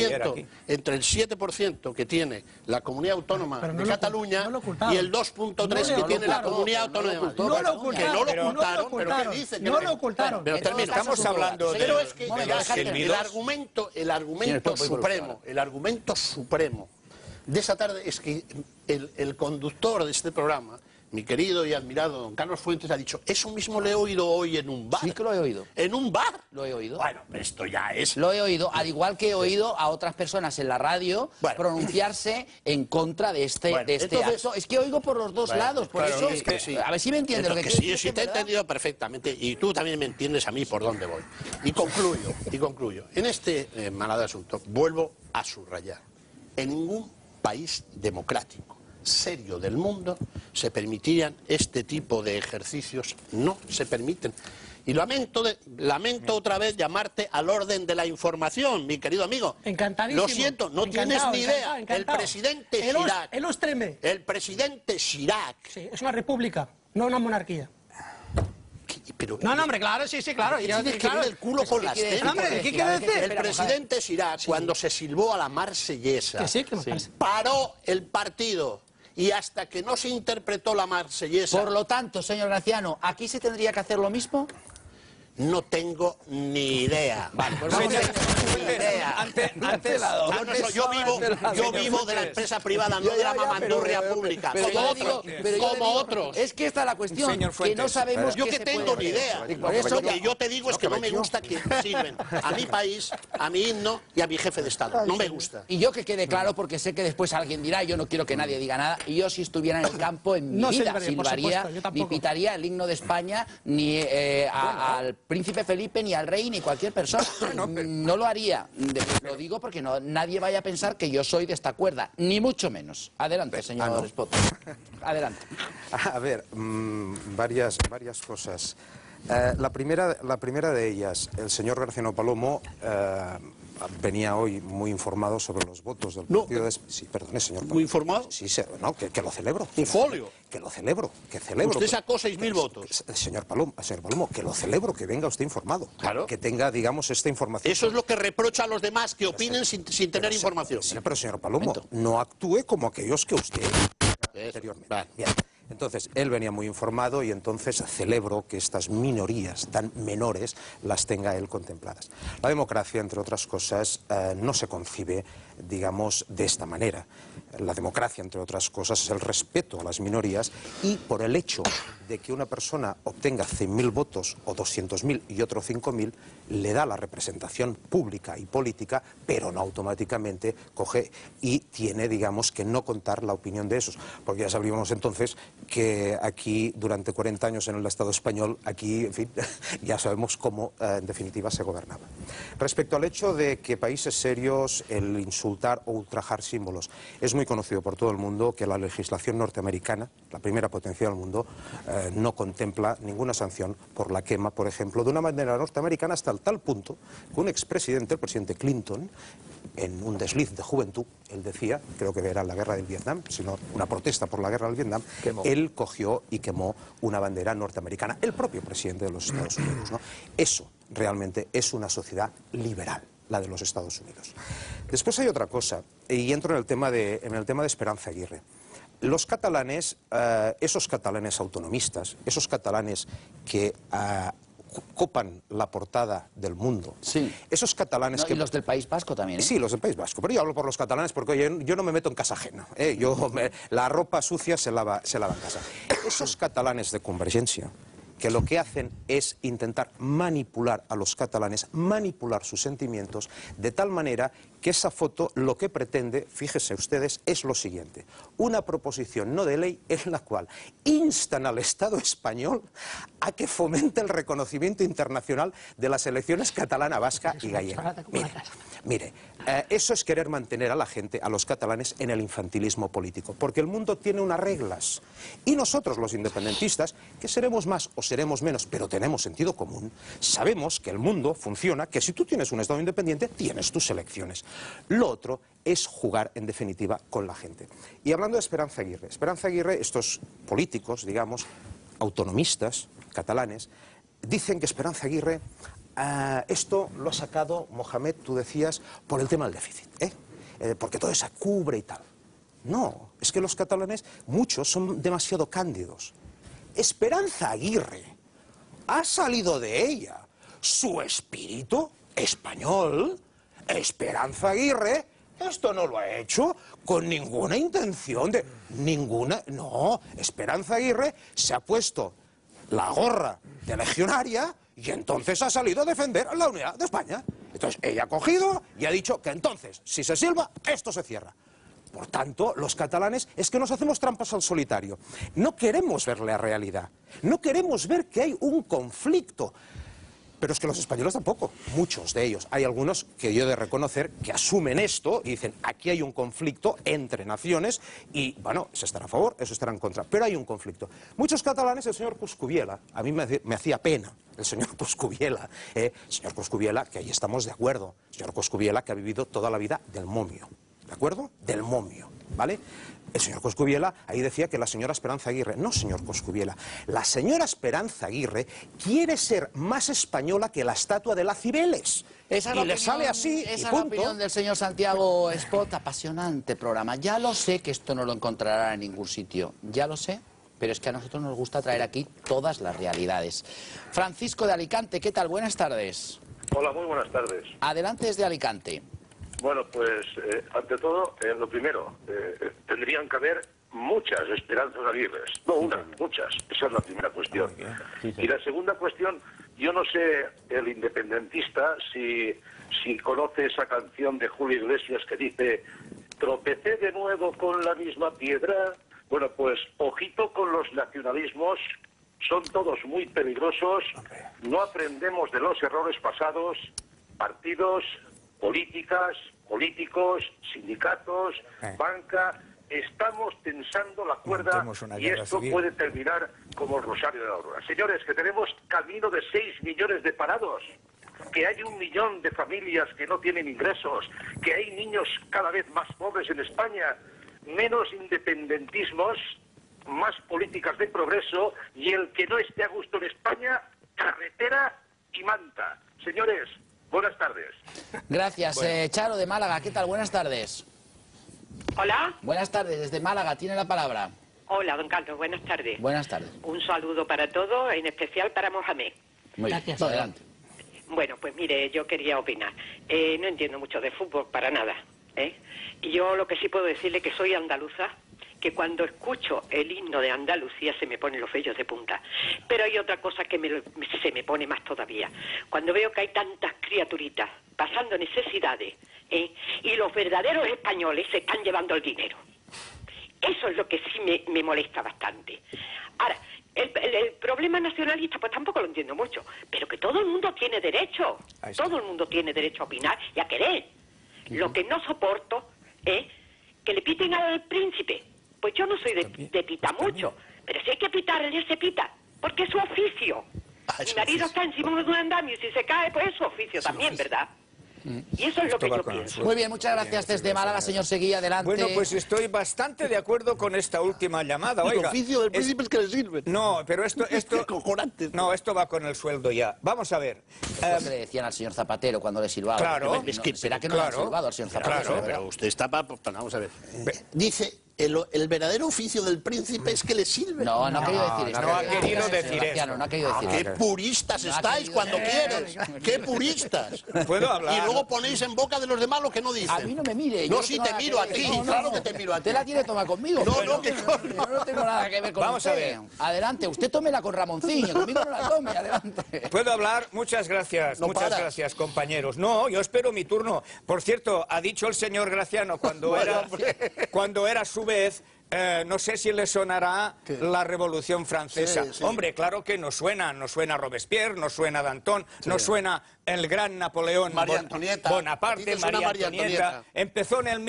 7%, que tiene la Comunidad Autónoma de Cataluña y el 2,3 que tiene la Comunidad Autónoma de Madrid. No lo ocultaron, pero ¿qué dice? No lo ocultaron. Pero termina. Estamos hablando de... Pero es que el argumento supremo de esa tarde es que el conductor de este programa, mi querido y admirado don Carlos Fuentes, ha dicho, eso mismo lo he oído hoy en un bar. Sí que lo he oído. ¿En un bar? Lo he oído. Bueno, esto ya es... Lo he oído, al igual que he oído a otras personas en la radio pronunciarse en contra de este acto. Es que oigo por los dos lados, por eso... Es que sí. A ver si me entiendes lo que quiero decir. Sí, te he entendido perfectamente, y tú también me entiendes a mí por dónde voy. Y concluyo. En este malado asunto, vuelvo a subrayar. En ningún país democrático serio del mundo se permitirían este tipo de ejercicios, no se permiten. Y lamento otra vez llamarte al orden de la información, mi querido amigo. Encantadísimo. Lo siento, no tienes ni idea. Encantado. El presidente Chirac. El presidente Chirac. Sí, es una república, no una monarquía. Pero, no, hombre, claro, sí, claro. Tienes que ver el culo con las telas. ¿Qué quiere decir? El presidente Chirac, cuando se silbó a la marsellesa, paró el partido. Y hasta que no se interpretó la marsellesa... Por lo tanto, señor Graciano, ¿aquí se tendría que hacer lo mismo? No tengo ni idea. Vale, pues vamos a Yo vivo de la empresa privada, no de la mamandurria pública. Como otros. Es que esta es la cuestión, que no sabemos yo que tengo ni idea. Lo que yo te digo es que no me gusta que sirven a mi país, a mi himno y a mi jefe de Estado. No me gusta. Y yo que quede claro, porque sé que después alguien dirá, yo no quiero que nadie diga nada, y yo si estuviera en el campo en mi vida silbaría, ni pitaría el himno de España, ni al príncipe Felipe, ni al rey, ni cualquier persona. No lo haría. Lo digo porque nadie vaya a pensar que yo soy de esta cuerda, ni mucho menos. Adelante, señor Spot. Adelante. A ver, varias cosas. La primera de ellas, el señor Graciano Palomo venía hoy muy informado sobre los votos del partido de... Sí, perdone, señor Palomo. ¿Muy informado? Sí, no, que lo celebro. ¿Un folio? Que lo celebro. Usted sacó 6.000 votos. Señor Palomo, que lo celebro, que venga usted informado. Claro. Que tenga, digamos, esta información. Eso es lo que reprocha a los demás, que opinen sin tener información. Sí, pero señor Palomo, no actúe como aquellos que usted... anteriormente. Vale. Bien. Entonces, él venía muy informado y entonces celebro que estas minorías tan menores las tenga él contempladas. La democracia, entre otras cosas, no se concibe, digamos, de esta manera. La democracia, entre otras cosas, es el respeto a las minorías y por el hecho de que una persona obtenga 100.000 votos o 200.000 y otro 5.000, le da la representación pública y política, pero no automáticamente coge y tiene, digamos, que no contar la opinión de esos. Porque ya sabíamos entonces que aquí, durante 40 años en el Estado español, aquí, en fin, ya sabemos cómo, en definitiva, se gobernaba. Respecto al hecho de que países serios, el insulto insultar o ultrajar símbolos. Es muy conocido por todo el mundo que la legislación norteamericana, la primera potencia del mundo, no contempla ninguna sanción por la quema, por ejemplo, de una bandera norteamericana, hasta el tal punto que un expresidente, el presidente Clinton, en un desliz de juventud, él decía, creo que era la guerra del Vietnam, sino una protesta por la guerra del Vietnam, él cogió y quemó una bandera norteamericana, el propio presidente de los Estados Unidos, ¿no? Eso realmente es una sociedad liberal, la de los Estados Unidos. Después hay otra cosa, y entro en el tema de Esperanza Aguirre. Los catalanes, esos catalanes autonomistas, esos catalanes que copan la portada del mundo. Sí. Esos catalanes que... Y los del País Vasco también, ¿eh? Sí, los del País Vasco. Pero yo hablo por los catalanes porque oye, yo no me meto en casa ajena. La ropa sucia se lava en casa. Esos catalanes de Convergencia, que lo que hacen es intentar manipular a los catalanes, manipular sus sentimientos, de tal manera que esa foto lo que pretende, fíjense ustedes, es lo siguiente: una proposición no de ley en la cual instan al Estado español a que fomente el reconocimiento internacional de las elecciones catalana, vasca y gallega. Mire, eso es querer mantener a la gente, a los catalanes, en el infantilismo político, porque el mundo tiene unas reglas y nosotros los independentistas, que seremos más o seremos menos, pero tenemos sentido común, sabemos que el mundo funciona, que si tú tienes un Estado independiente, tienes tus elecciones. Lo otro es jugar, en definitiva, con la gente. Y hablando de Esperanza Aguirre, estos políticos, digamos, autonomistas, catalanes, dicen que Esperanza Aguirre, esto lo ha sacado, Mohamed, tú decías, por el tema del déficit, porque todo eso cubre y tal. No, es que los catalanes, muchos, son demasiado cándidos. Esperanza Aguirre, ha salido de ella su espíritu español. Esperanza Aguirre, esto no lo ha hecho con ninguna intención de... No, Esperanza Aguirre se ha puesto la gorra de legionaria y entonces ha salido a defender la unidad de España. Entonces ella ha cogido y ha dicho que entonces, si se silba, esto se cierra. Por tanto, los catalanes es que nos hacemos trampas al solitario. No queremos ver la realidad. No queremos ver que hay un conflicto. Pero es que los españoles tampoco, muchos de ellos. Hay algunos que yo he de reconocer que asumen esto y dicen, aquí hay un conflicto entre naciones y, bueno, eso estará a favor, eso estará en contra. Pero hay un conflicto. Muchos catalanes, el señor Coscubiela, a mí me hacía pena el señor Coscubiela, que ahí estamos de acuerdo. Señor Coscubiela, que ha vivido toda la vida del momio, ¿de acuerdo? Del momio, ¿vale? El señor Coscubiela ahí decía que la señora Esperanza Aguirre... No, señor Coscubiela, la señora Esperanza Aguirre quiere ser más española que la estatua de la Cibeles. Y le sale así, esa y es la punto. opinión del señor Santiago Espot. Apasionante programa. Ya lo sé que esto no lo encontrará en ningún sitio. Ya lo sé. Pero es que a nosotros nos gusta traer aquí todas las realidades. Francisco de Alicante, ¿qué tal? Buenas tardes. Hola, muy buenas tardes. Adelante desde Alicante. Bueno, pues ante todo, lo primero, tendrían que haber muchas Esperanzas Aguirres, no una, muchas. Esa es la primera cuestión. Sí. Y la segunda cuestión, yo no sé, el independentista, si conoce esa canción de Julio Iglesias que dice, tropecé de nuevo con la misma piedra. Bueno, pues ojito con los nacionalismos, son todos muy peligrosos, no aprendemos de los errores pasados, partidos, políticas, políticos, sindicatos, banca, estamos tensando la cuerda y esto puede terminar como el Rosario de la Aurora. Señores, que tenemos camino de 6 millones de parados, que hay 1 millón de familias que no tienen ingresos, que hay niños cada vez más pobres en España, menos independentismos, más políticas de progreso y el que no esté a gusto en España, carretera y manta. Señores, buenas tardes. Gracias. Bueno. Charo de Málaga, ¿qué tal? Buenas tardes. Hola. Buenas tardes, desde Málaga, tiene la palabra. Hola, don Carlos, buenas tardes. Buenas tardes. Un saludo para todos, en especial para Mohamed. Muy bien, adelante. Bueno, pues mire, yo quería opinar. No entiendo mucho de fútbol, para nada. Y yo lo que sí puedo decirle que soy andaluza, que cuando escucho el himno de Andalucía se me ponen los vellos de punta. Pero hay otra cosa que se me pone más todavía. Cuando veo que hay tantas criaturitas pasando necesidades, y los verdaderos españoles se están llevando el dinero. Eso es lo que sí me molesta bastante. Ahora, el problema nacionalista, pues tampoco lo entiendo mucho, pero que todo el mundo tiene derecho. Todo el mundo tiene derecho a opinar y a querer. Lo que no soporto es que le piten al príncipe. Pues yo no soy de pitar mucho, pero si hay que pitarle, se pita, porque es su oficio. Mi marido está encima de un andamio y si se cae, pues es su oficio también, ¿verdad? Y eso es lo que yo pienso. Muy bien, muchas gracias desde Málaga, señor Seguí, adelante. Bueno, pues estoy bastante de acuerdo con esta última llamada. Oiga, el oficio del príncipe es que le sirve. No, pero esto no, esto va con el sueldo ya. Vamos a ver. ¿Qué le decían al señor Zapatero cuando le silbaba? Claro. ¿Será que no le han silbado al señor Zapatero? Claro, pero usted está para... Vamos a ver. Dice... El verdadero oficio del príncipe es que le sirve. No, no ha querido decir eso. No ha querido decir eso. No ha querido decir ¡Qué puristas estáis cuando quieres! ¡Qué puristas! ¿Puedo hablar? Y luego ponéis en boca de los demás lo que no dicen. A mí no me mire. No, sí te miro a ti. Claro que te miro a ti. Usted la tiene toma conmigo. No, no, que yo no tengo nada que ver con Vamos usted. a ver. Adelante, usted tómela con Ramoncín, conmigo no la tome, adelante. ¿Puedo hablar? Muchas gracias, muchas gracias, compañeros. No, yo espero mi turno. Por cierto, ha dicho el señor Graciano cuando era a su vez... no sé si le sonará la Revolución Francesa. Sí. Hombre, claro que nos suena Robespierre, nos suena Danton, nos suena el gran Napoleón Bonaparte, María Antonieta. Empezó en el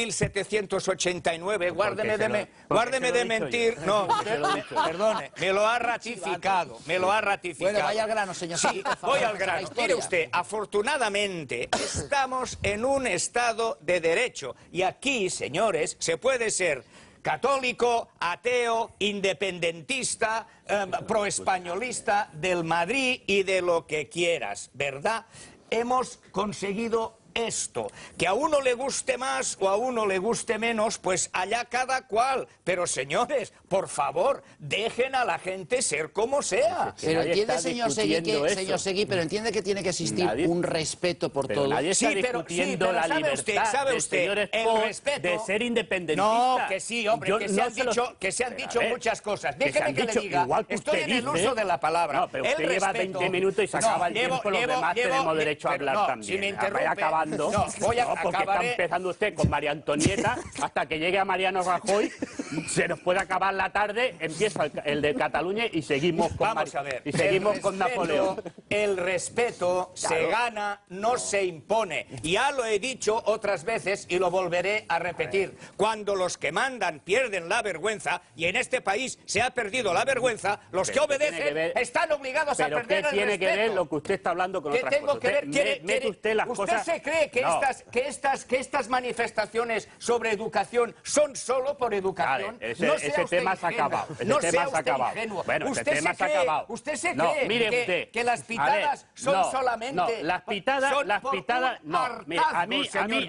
1789, guárdeme de mentir. No, perdone, me lo ha ratificado, Bueno, vaya al grano, señor. Sí, voy al grano. Mire usted, afortunadamente estamos en un Estado de Derecho y aquí, señores, se puede ser católico, ateo, independentista, proespañolista, del Madrid y de lo que quieras, ¿verdad? Hemos conseguido esto. Que a uno le guste más o a uno le guste menos, pues allá cada cual. Pero señores, por favor, dejen a la gente ser como sea. Pero entiende, señor Seguí, pero entiende que tiene que existir un respeto por todos. Nadie está discutiendo la libertad del señor Espot de ser independentista. No, que sí, hombre, que se han dicho muchas cosas. Déjeme que le diga, estoy en el uso de la palabra. No, pero usted lleva 20 minutos y se acaba el tiempo, los demás tenemos derecho a hablar también. Si me interrumpe... porque está empezando usted con María Antonieta, hasta que llegue a Mariano Rajoy, se nos puede acabar la tarde, empieza el de Cataluña y seguimos con, con Napoleón. El respeto se gana, no se impone. Ya lo he dicho otras veces y lo volveré a repetir. Cuando los que mandan pierden la vergüenza, y en este país se ha perdido la vergüenza, los que obedecen están obligados a perder el respeto. ¿Pero qué tiene que ver lo que usted está hablando con otras cosas? Mete usted las cosas... ¿Usted se cree que estas manifestaciones sobre educación son solo por educación? Vale, ese tema se ha acabado. Bueno, ese tema se ha acabado. ¿Usted se cree que las pitadas son solamente... No, las pitadas... No, mire, a mí,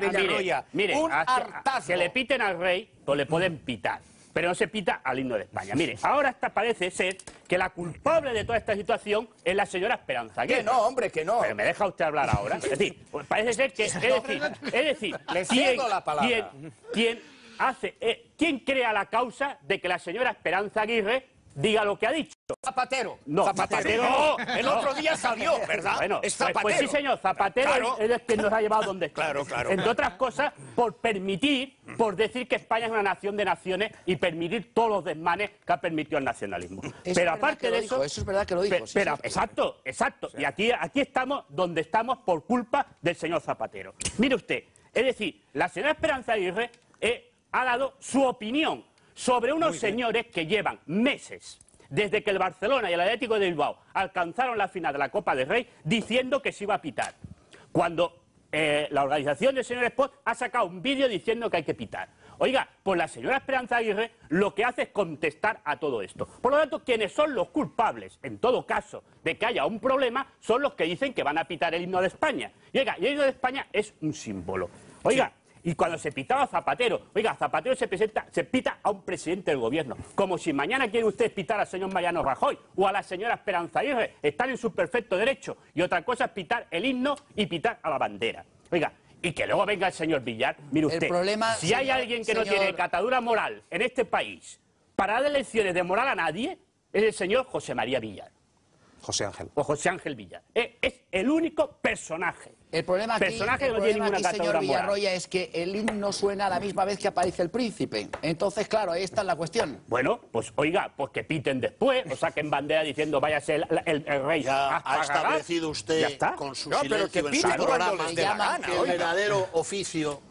que le piten al rey, pues le pueden pitar. Pero no se pita al himno de España. Mire, ahora parece ser que la culpable de toda esta situación es la señora Esperanza Aguirre. Que no, hombre, que no. Pero me deja usted hablar ahora. Es decir, pues parece ser que... Es decir, le cedo la palabra. ¿Quién crea la causa de que la señora Esperanza Aguirre diga lo que ha dicho? Zapatero. No, Zapatero no. El otro día salió, ¿verdad? Bueno, es Zapatero. Pues sí, señor, Zapatero es el que nos ha llevado donde está. Claro. Entre otras cosas, por decir que España es una nación de naciones y permitir todos los desmanes que ha permitido el nacionalismo. Pero aparte de eso... Eso es verdad que lo dijo. Pero exacto. Y aquí estamos donde estamos por culpa del señor Zapatero. Mire usted, es decir, la señora Esperanza Aguirre ha dado su opinión sobre unos señores que llevan meses, desde que el Barcelona y el Atlético de Bilbao alcanzaron la final de la Copa del Rey, diciendo que se iba a pitar. Cuando la organización del señor Espot ha sacado un vídeo diciendo que hay que pitar. Oiga, pues la señora Esperanza Aguirre lo que hace es contestar a todo esto. Por lo tanto, quienes son los culpables, en todo caso, de que haya un problema, son los que dicen que van a pitar el himno de España. Y oiga, y el himno de España es un símbolo. Oiga... Y cuando se pitaba a Zapatero, oiga, Zapatero se pita a un presidente del gobierno. Como si mañana quiere usted pitar al señor Mariano Rajoy o a la señora Esperanza Aguirre. Están en su perfecto derecho. Y otra cosa es pitar el himno y pitar a la bandera. Oiga, y que luego venga el señor Villar. Mire usted, si hay alguien que no tiene catadura moral en este país para dar lecciones de moral a nadie, es el señor José María Villar. José Ángel. O José Ángel Villar. Es el único personaje. El problema aquí, señor Villarroya, es que el himno suena a la misma vez que aparece el príncipe. Entonces, claro, ahí está la cuestión. Bueno, pues oiga, pues que piten después, o saquen bandera diciendo váyase el rey. Ya ha establecido usted con su silencio en su programa que el verdadero oficio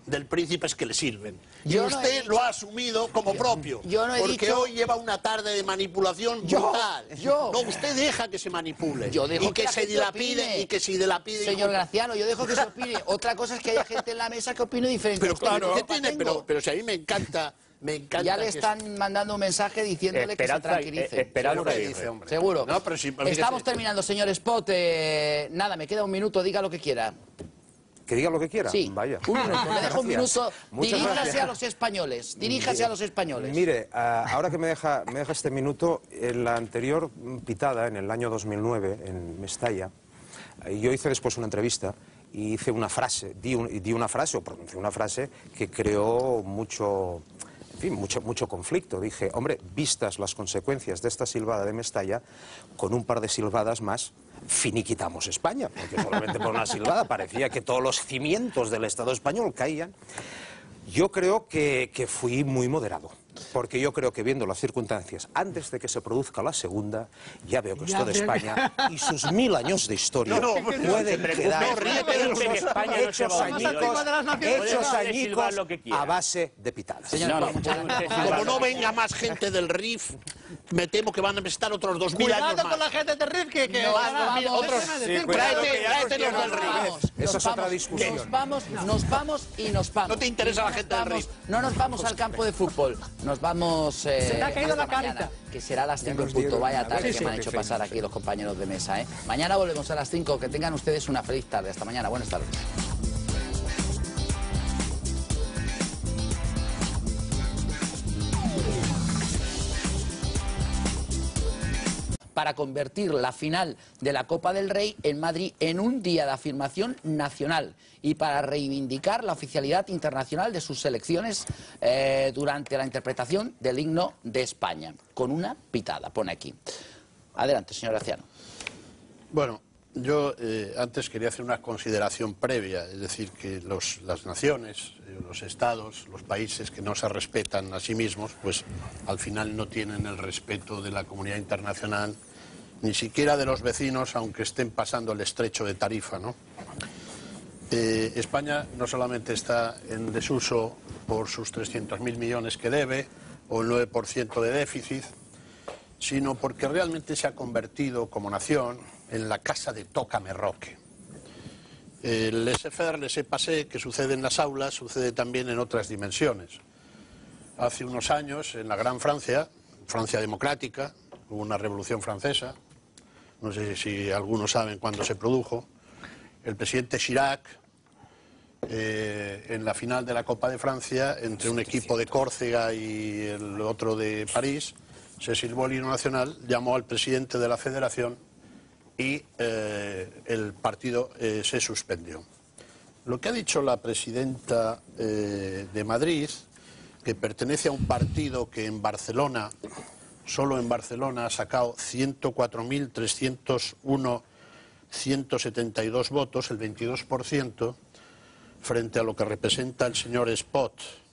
del príncipe es que le sirven. Y Yo no usted lo ha asumido como propio. Yo no he porque dicho... hoy lleva una tarde de manipulación brutal. No, usted deja que se manipule. Yo dejo y que la se gente dilapide opine. y que se dilapide. Señor Graciano, yo dejo que se opine. Otra cosa es que haya gente en la mesa que opine diferente. Pero a usted. claro, ¿Qué tiene? pero si a mí me encanta... Ya le están mandando un mensaje diciéndole que se tranquilice. Seguro. No, pero si, Estamos terminando, señor Espot. Nada, me queda un minuto, diga lo que quiera. ¿Que diga lo que quiera? Sí, Vaya. un minuto, le dejo un minuto. Muchas Diríjase gracias. a los españoles, diríjase a los españoles. Mire, ahora que me deja este minuto, en la anterior pitada, en el año 2009, en Mestalla, yo hice después una entrevista y hice una frase, di una frase, o pronuncié una frase que creó mucho conflicto. Dije, hombre, vistas las consecuencias de esta silbada de Mestalla, con un par de silbadas más finiquitamos España, porque solamente por una silbada parecía que todos los cimientos del Estado español caían. Yo creo que fui muy moderado, porque yo creo que viendo las circunstancias, antes de que se produzca la segunda, ya veo que esto de España y sus 1000 años de historia pueden quedar hechos añicos a base de pitadas. Como no venga más gente del RIF, me temo que van a estar otros 2000 años más. Cuidado con la gente del RIF que tráete los del RIF. Esa es otra discusión. Nos vamos y nos vamos. No te interesa la gente del RIF. No nos vamos al campo de fútbol, nos vamos Se te ha caído la mañana, carita. que será a las 5 en punto. Vaya tarde que me han hecho pasar aquí los compañeros de mesa. Mañana volvemos a las 5. Que tengan ustedes una feliz tarde. Hasta mañana. Buenas tardes. Para convertir la final de la Copa del Rey en Madrid en un día de afirmación nacional y para reivindicar la oficialidad internacional de sus selecciones durante la interpretación del himno de España, con una pitada, pone aquí. Adelante, señor Graciano. Bueno, yo antes quería hacer una consideración previa, es decir, que las naciones, los estados, los países que no se respetan a sí mismos, pues al final no tienen el respeto de la comunidad internacional, ni siquiera de los vecinos, aunque estén pasando el estrecho de Tarifa, ¿no? España no solamente está en desuso por sus 300.000 millones que debe, o el 9% de déficit, sino porque realmente se ha convertido como nación en la casa de Tócame Roque. El laissez-faire, laissez-passer que sucede en las aulas sucede también en otras dimensiones. Hace unos años, en la Gran Francia, Francia democrática, hubo una revolución francesa, no sé si algunos saben cuándo se produjo, el presidente Chirac, en la final de la Copa de Francia, entre un equipo de Córcega y el otro de París, se silbó el himno nacional, llamó al presidente de la federación y el partido se suspendió. Lo que ha dicho la presidenta de Madrid, que pertenece a un partido que en Barcelona, solo en Barcelona, ha sacado 104.301.172 votos, el 22%, frente a lo que representa el señor Espot,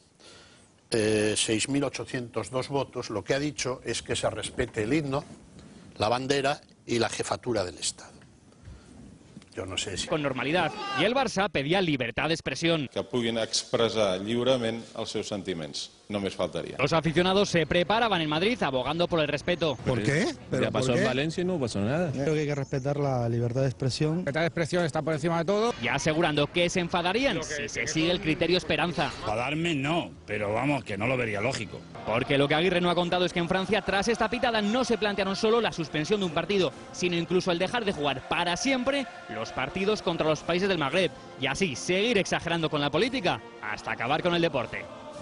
6.802 votos, lo que ha dicho es que se respete el himno, la bandera y la jefatura del Estado. Yo no sé si... Con normalidad. Y el Barça pedía libertad de expresión. Que puguin expressar lliurement els seus sentiments. Només faltaria. Los aficionados se preparaban en Madrid abogando por el respeto. ¿Por qué? Ya pasó en Valencia y no pasó nada. Creo que hay que respetar la libertad de expresión. La libertad de expresión está por encima de todo. Y asegurando que se enfadarían si se sigue el criterio Esperanza. Enfadarme no, pero vamos, que no lo vería lógico. Porque lo que Aguirre no ha contado es que en Francia, tras esta pitada, no se plantearon solo la suspensión de un partido, sino incluso el dejar de jugar para siempre los partidos contra los países del Magreb. Y así seguir exagerando con la política hasta acabar con el deporte.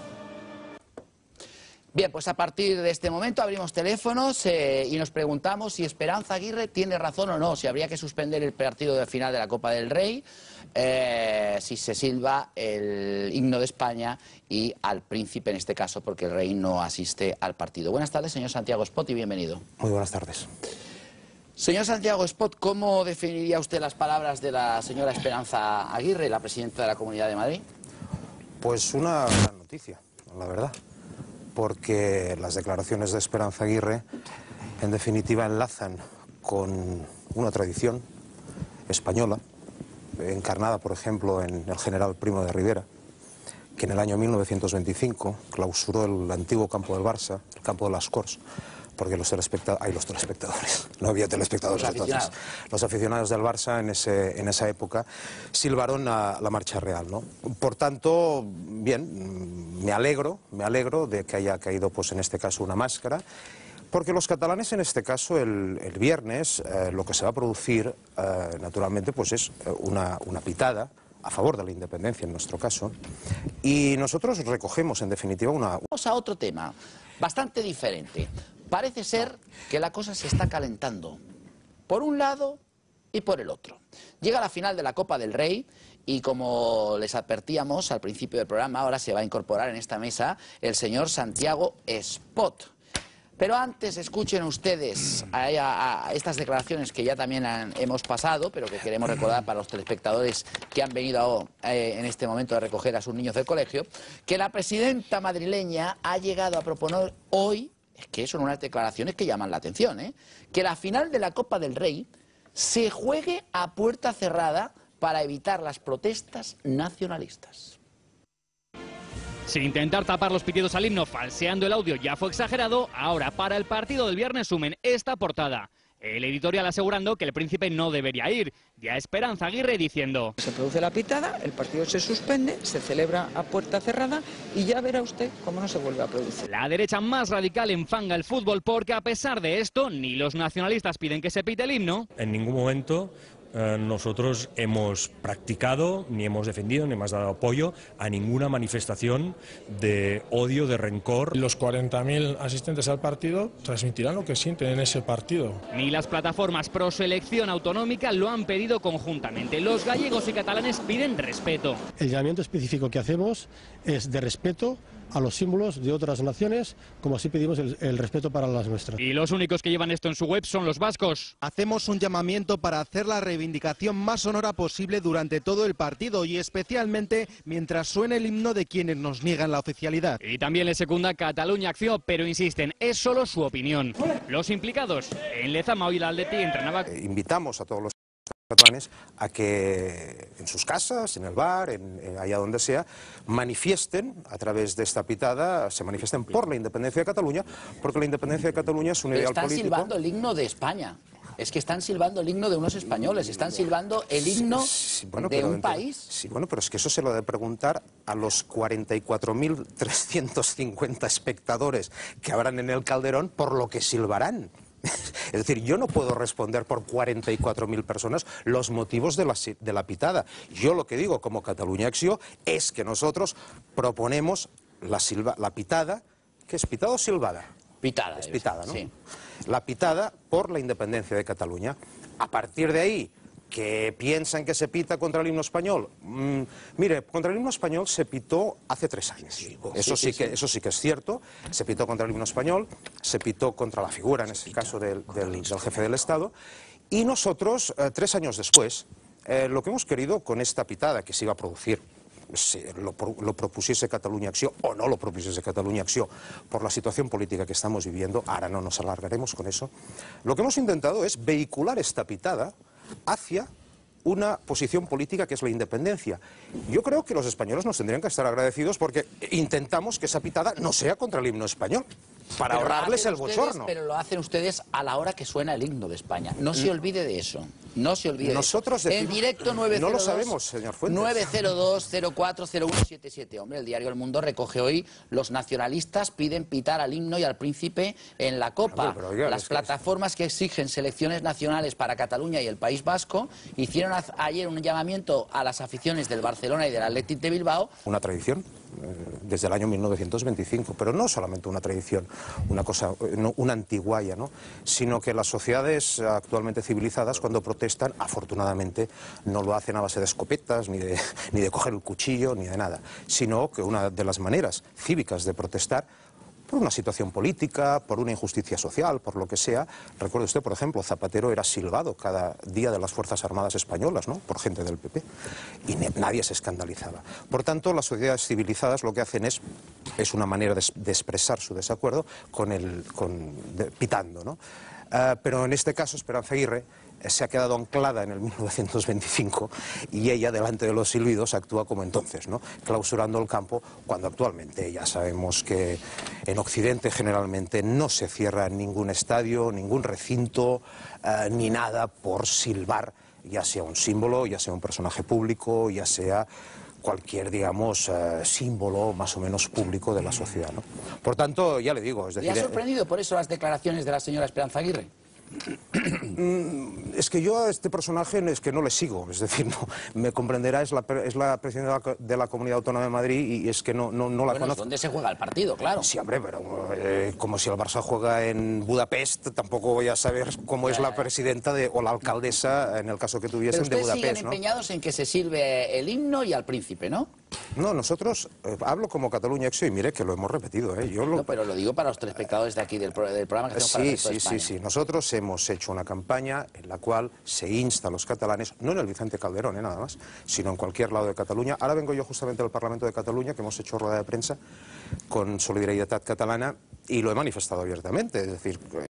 Bien, pues a partir de este momento abrimos teléfonos y nos preguntamos si Esperanza Aguirre tiene razón o no, si habría que suspender el partido de final de la Copa del Rey, si se silba el himno de España y al príncipe en este caso, porque el rey no asiste al partido. Buenas tardes, señor Santiago Espot, y bienvenido. Muy buenas tardes. Señor Santiago Espot, ¿cómo definiría usted las palabras de la señora Esperanza Aguirre, la presidenta de la Comunidad de Madrid? Pues una gran noticia, la verdad, porque las declaraciones de Esperanza Aguirre, en definitiva, enlazan con una tradición española, encarnada, por ejemplo, en el general Primo de Rivera, que en el año 1925 clausuró el antiguo campo del Barça, el campo de las Corts, porque los telespectadores, no había telespectadores entonces. Los aficionados del Barça en esa época silbaron la marcha real, ¿no? Por tanto, bien, me alegro de que haya caído, pues en este caso, una máscara, porque los catalanes en este caso el viernes lo que se va a producir naturalmente pues es una pitada a favor de la independencia en nuestro caso, y nosotros recogemos en definitiva una... Vamos a otro tema bastante diferente. Parece ser que la cosa se está calentando, por un lado y por el otro. Llega la final de la Copa del Rey y, como les advertíamos al principio del programa, ahora se va a incorporar en esta mesa el señor Santiago Espot. Pero antes escuchen ustedes a estas declaraciones que ya también hemos pasado, pero que queremos recordar para los telespectadores que han venido en este momento a recoger a sus niños del colegio, que la presidenta madrileña ha llegado a proponer hoy, es que son unas declaraciones que llaman la atención, que la final de la Copa del Rey se juegue a puerta cerrada para evitar las protestas nacionalistas. Sin intentar tapar los pitidos al himno falseando el audio ya fue exagerado, ahora para el partido del viernes sumen esta portada. El editorial asegurando que el príncipe no debería ir. Ya Esperanza Aguirre diciendo: se produce la pitada, el partido se suspende, se celebra a puerta cerrada y ya verá usted cómo no se vuelve a producir. La derecha más radical enfanga el fútbol porque, a pesar de esto, ni los nacionalistas piden que se pite el himno. En ningún momento nosotros hemos practicado, ni hemos defendido, ni hemos dado apoyo a ninguna manifestación de odio, de rencor. Los 40.000 asistentes al partido transmitirán lo que sienten en ese partido. Ni las plataformas pro selección autonómica lo han pedido conjuntamente. Los gallegos y catalanes piden respeto. El llamamiento específico que hacemos es de respeto a los símbolos de otras naciones, como así pedimos el respeto para las nuestras. Y los únicos que llevan esto en su web son los vascos. Hacemos un llamamiento para hacer la reivindicación más sonora posible durante todo el partido y especialmente mientras suene el himno de quienes nos niegan la oficialidad. Y también le secunda Catalunya Acció, pero insisten, es solo su opinión. Los implicados, en Lezama hoy el Atleti entrenaba... Invitamos a todos los catalanes a que en sus casas, en el bar, allá donde sea, manifiesten a través de esta pitada, se manifiesten por la independencia de Cataluña, porque la independencia de Cataluña es un ideal político. Están silbando el himno de España. Es que están silbando el himno de unos españoles, están silbando el himno de un país. Sí, bueno, pero es que eso se lo debe preguntar a los 44.350 espectadores que habrán en el Calderón por lo que silbarán. Es decir, yo no puedo responder por 44.000 personas los motivos de la pitada. Yo lo que digo como Catalunya Acció es que nosotros proponemos la pitada, ¿qué es pitada o silbada? Pitada. Es pitada, ¿no? Sí. La pitada por la independencia de Cataluña. A partir de ahí, que piensan que se pita contra el himno español. Mire, contra el himno español se pitó hace 3 años. Eso sí que es cierto. Se pitó contra el himno español, se pitó contra la figura, en este caso, del jefe del Estado. Y nosotros, 3 años después, lo que hemos querido con esta pitada que se iba a producir, si lo propusiese Catalunya Acció o no lo propusiese Catalunya Acció por la situación política que estamos viviendo, ahora no nos alargaremos con eso, lo que hemos intentado es vehicular esta pitada hacia una posición política que es la independencia. Yo creo que los españoles nos tendrían que estar agradecidos porque intentamos que esa pitada no sea contra el himno español, para ahorrarles el bochorno. Pero lo hacen ustedes a la hora que suena el himno de España. No se olvide de eso. No se olvide Nosotros de eso. En directo 902, no lo sabemos, señor Fuentes. 902-040177. Hombre, el diario El Mundo recoge hoy: los nacionalistas piden pitar al himno y al príncipe en la Copa. Pero, oiga, las plataformas que exigen selecciones nacionales para Cataluña y el País Vasco hicieron ayer un llamamiento a las aficiones del Barcelona y del Athletic de Bilbao. Una tradición desde el año 1925, pero no solamente una tradición, una antiguaya, ¿no? Sino que las sociedades actualmente civilizadas, cuando protestan, afortunadamente no lo hacen a base de escopetas, ni de coger el cuchillo, ni de nada, sino que una de las maneras cívicas de protestar, por una situación política, por una injusticia social, por lo que sea. Recuerde usted, por ejemplo, Zapatero era silbado cada día de las Fuerzas Armadas Españolas, ¿no?, por gente del PP, y nadie se escandalizaba. Por tanto, las sociedades civilizadas lo que hacen es una manera de expresar su desacuerdo pitando, ¿no? Pero en este caso Esperanza Aguirre se ha quedado anclada en el 1925 y ella, delante de los silbidos, actúa como entonces, ¿no? Clausurando el campo, cuando actualmente ya sabemos que en Occidente generalmente no se cierra ningún estadio, ningún recinto, ni nada por silbar, ya sea un símbolo, ya sea un personaje público, ya sea cualquier, digamos, símbolo más o menos público de la sociedad, ¿no? Por tanto, ya le digo, es decir... ¿Le ha sorprendido por eso las declaraciones de la señora Esperanza Aguirre? Es que yo a este personaje es que no le sigo, es decir, no, me comprenderá, es la presidenta de la Comunidad Autónoma de Madrid y es que no la conozco. ¿Dónde se juega el partido? Claro. Sí, hombre, pero como si el Barça juega en Budapest, tampoco voy a saber cómo es la presidenta o la alcaldesa, en el caso que tuviesen, de Budapest. Pero ustedes siguen empeñados en que se silbe el himno y al príncipe, ¿no? No, nosotros, hablo como Cataluña Acció y mire que lo hemos repetido, ¿eh? No, pero lo digo para los telespectadores de aquí del programa que hacemos para el resto de España. Sí, nosotros hemos hecho una campaña en la cual se insta a los catalanes, no en el Vicente Calderón, nada más, sino en cualquier lado de Cataluña. Ahora vengo yo justamente al Parlamento de Cataluña, que hemos hecho rueda de prensa con Solidaridad Catalana, y lo he manifestado abiertamente. Es decir,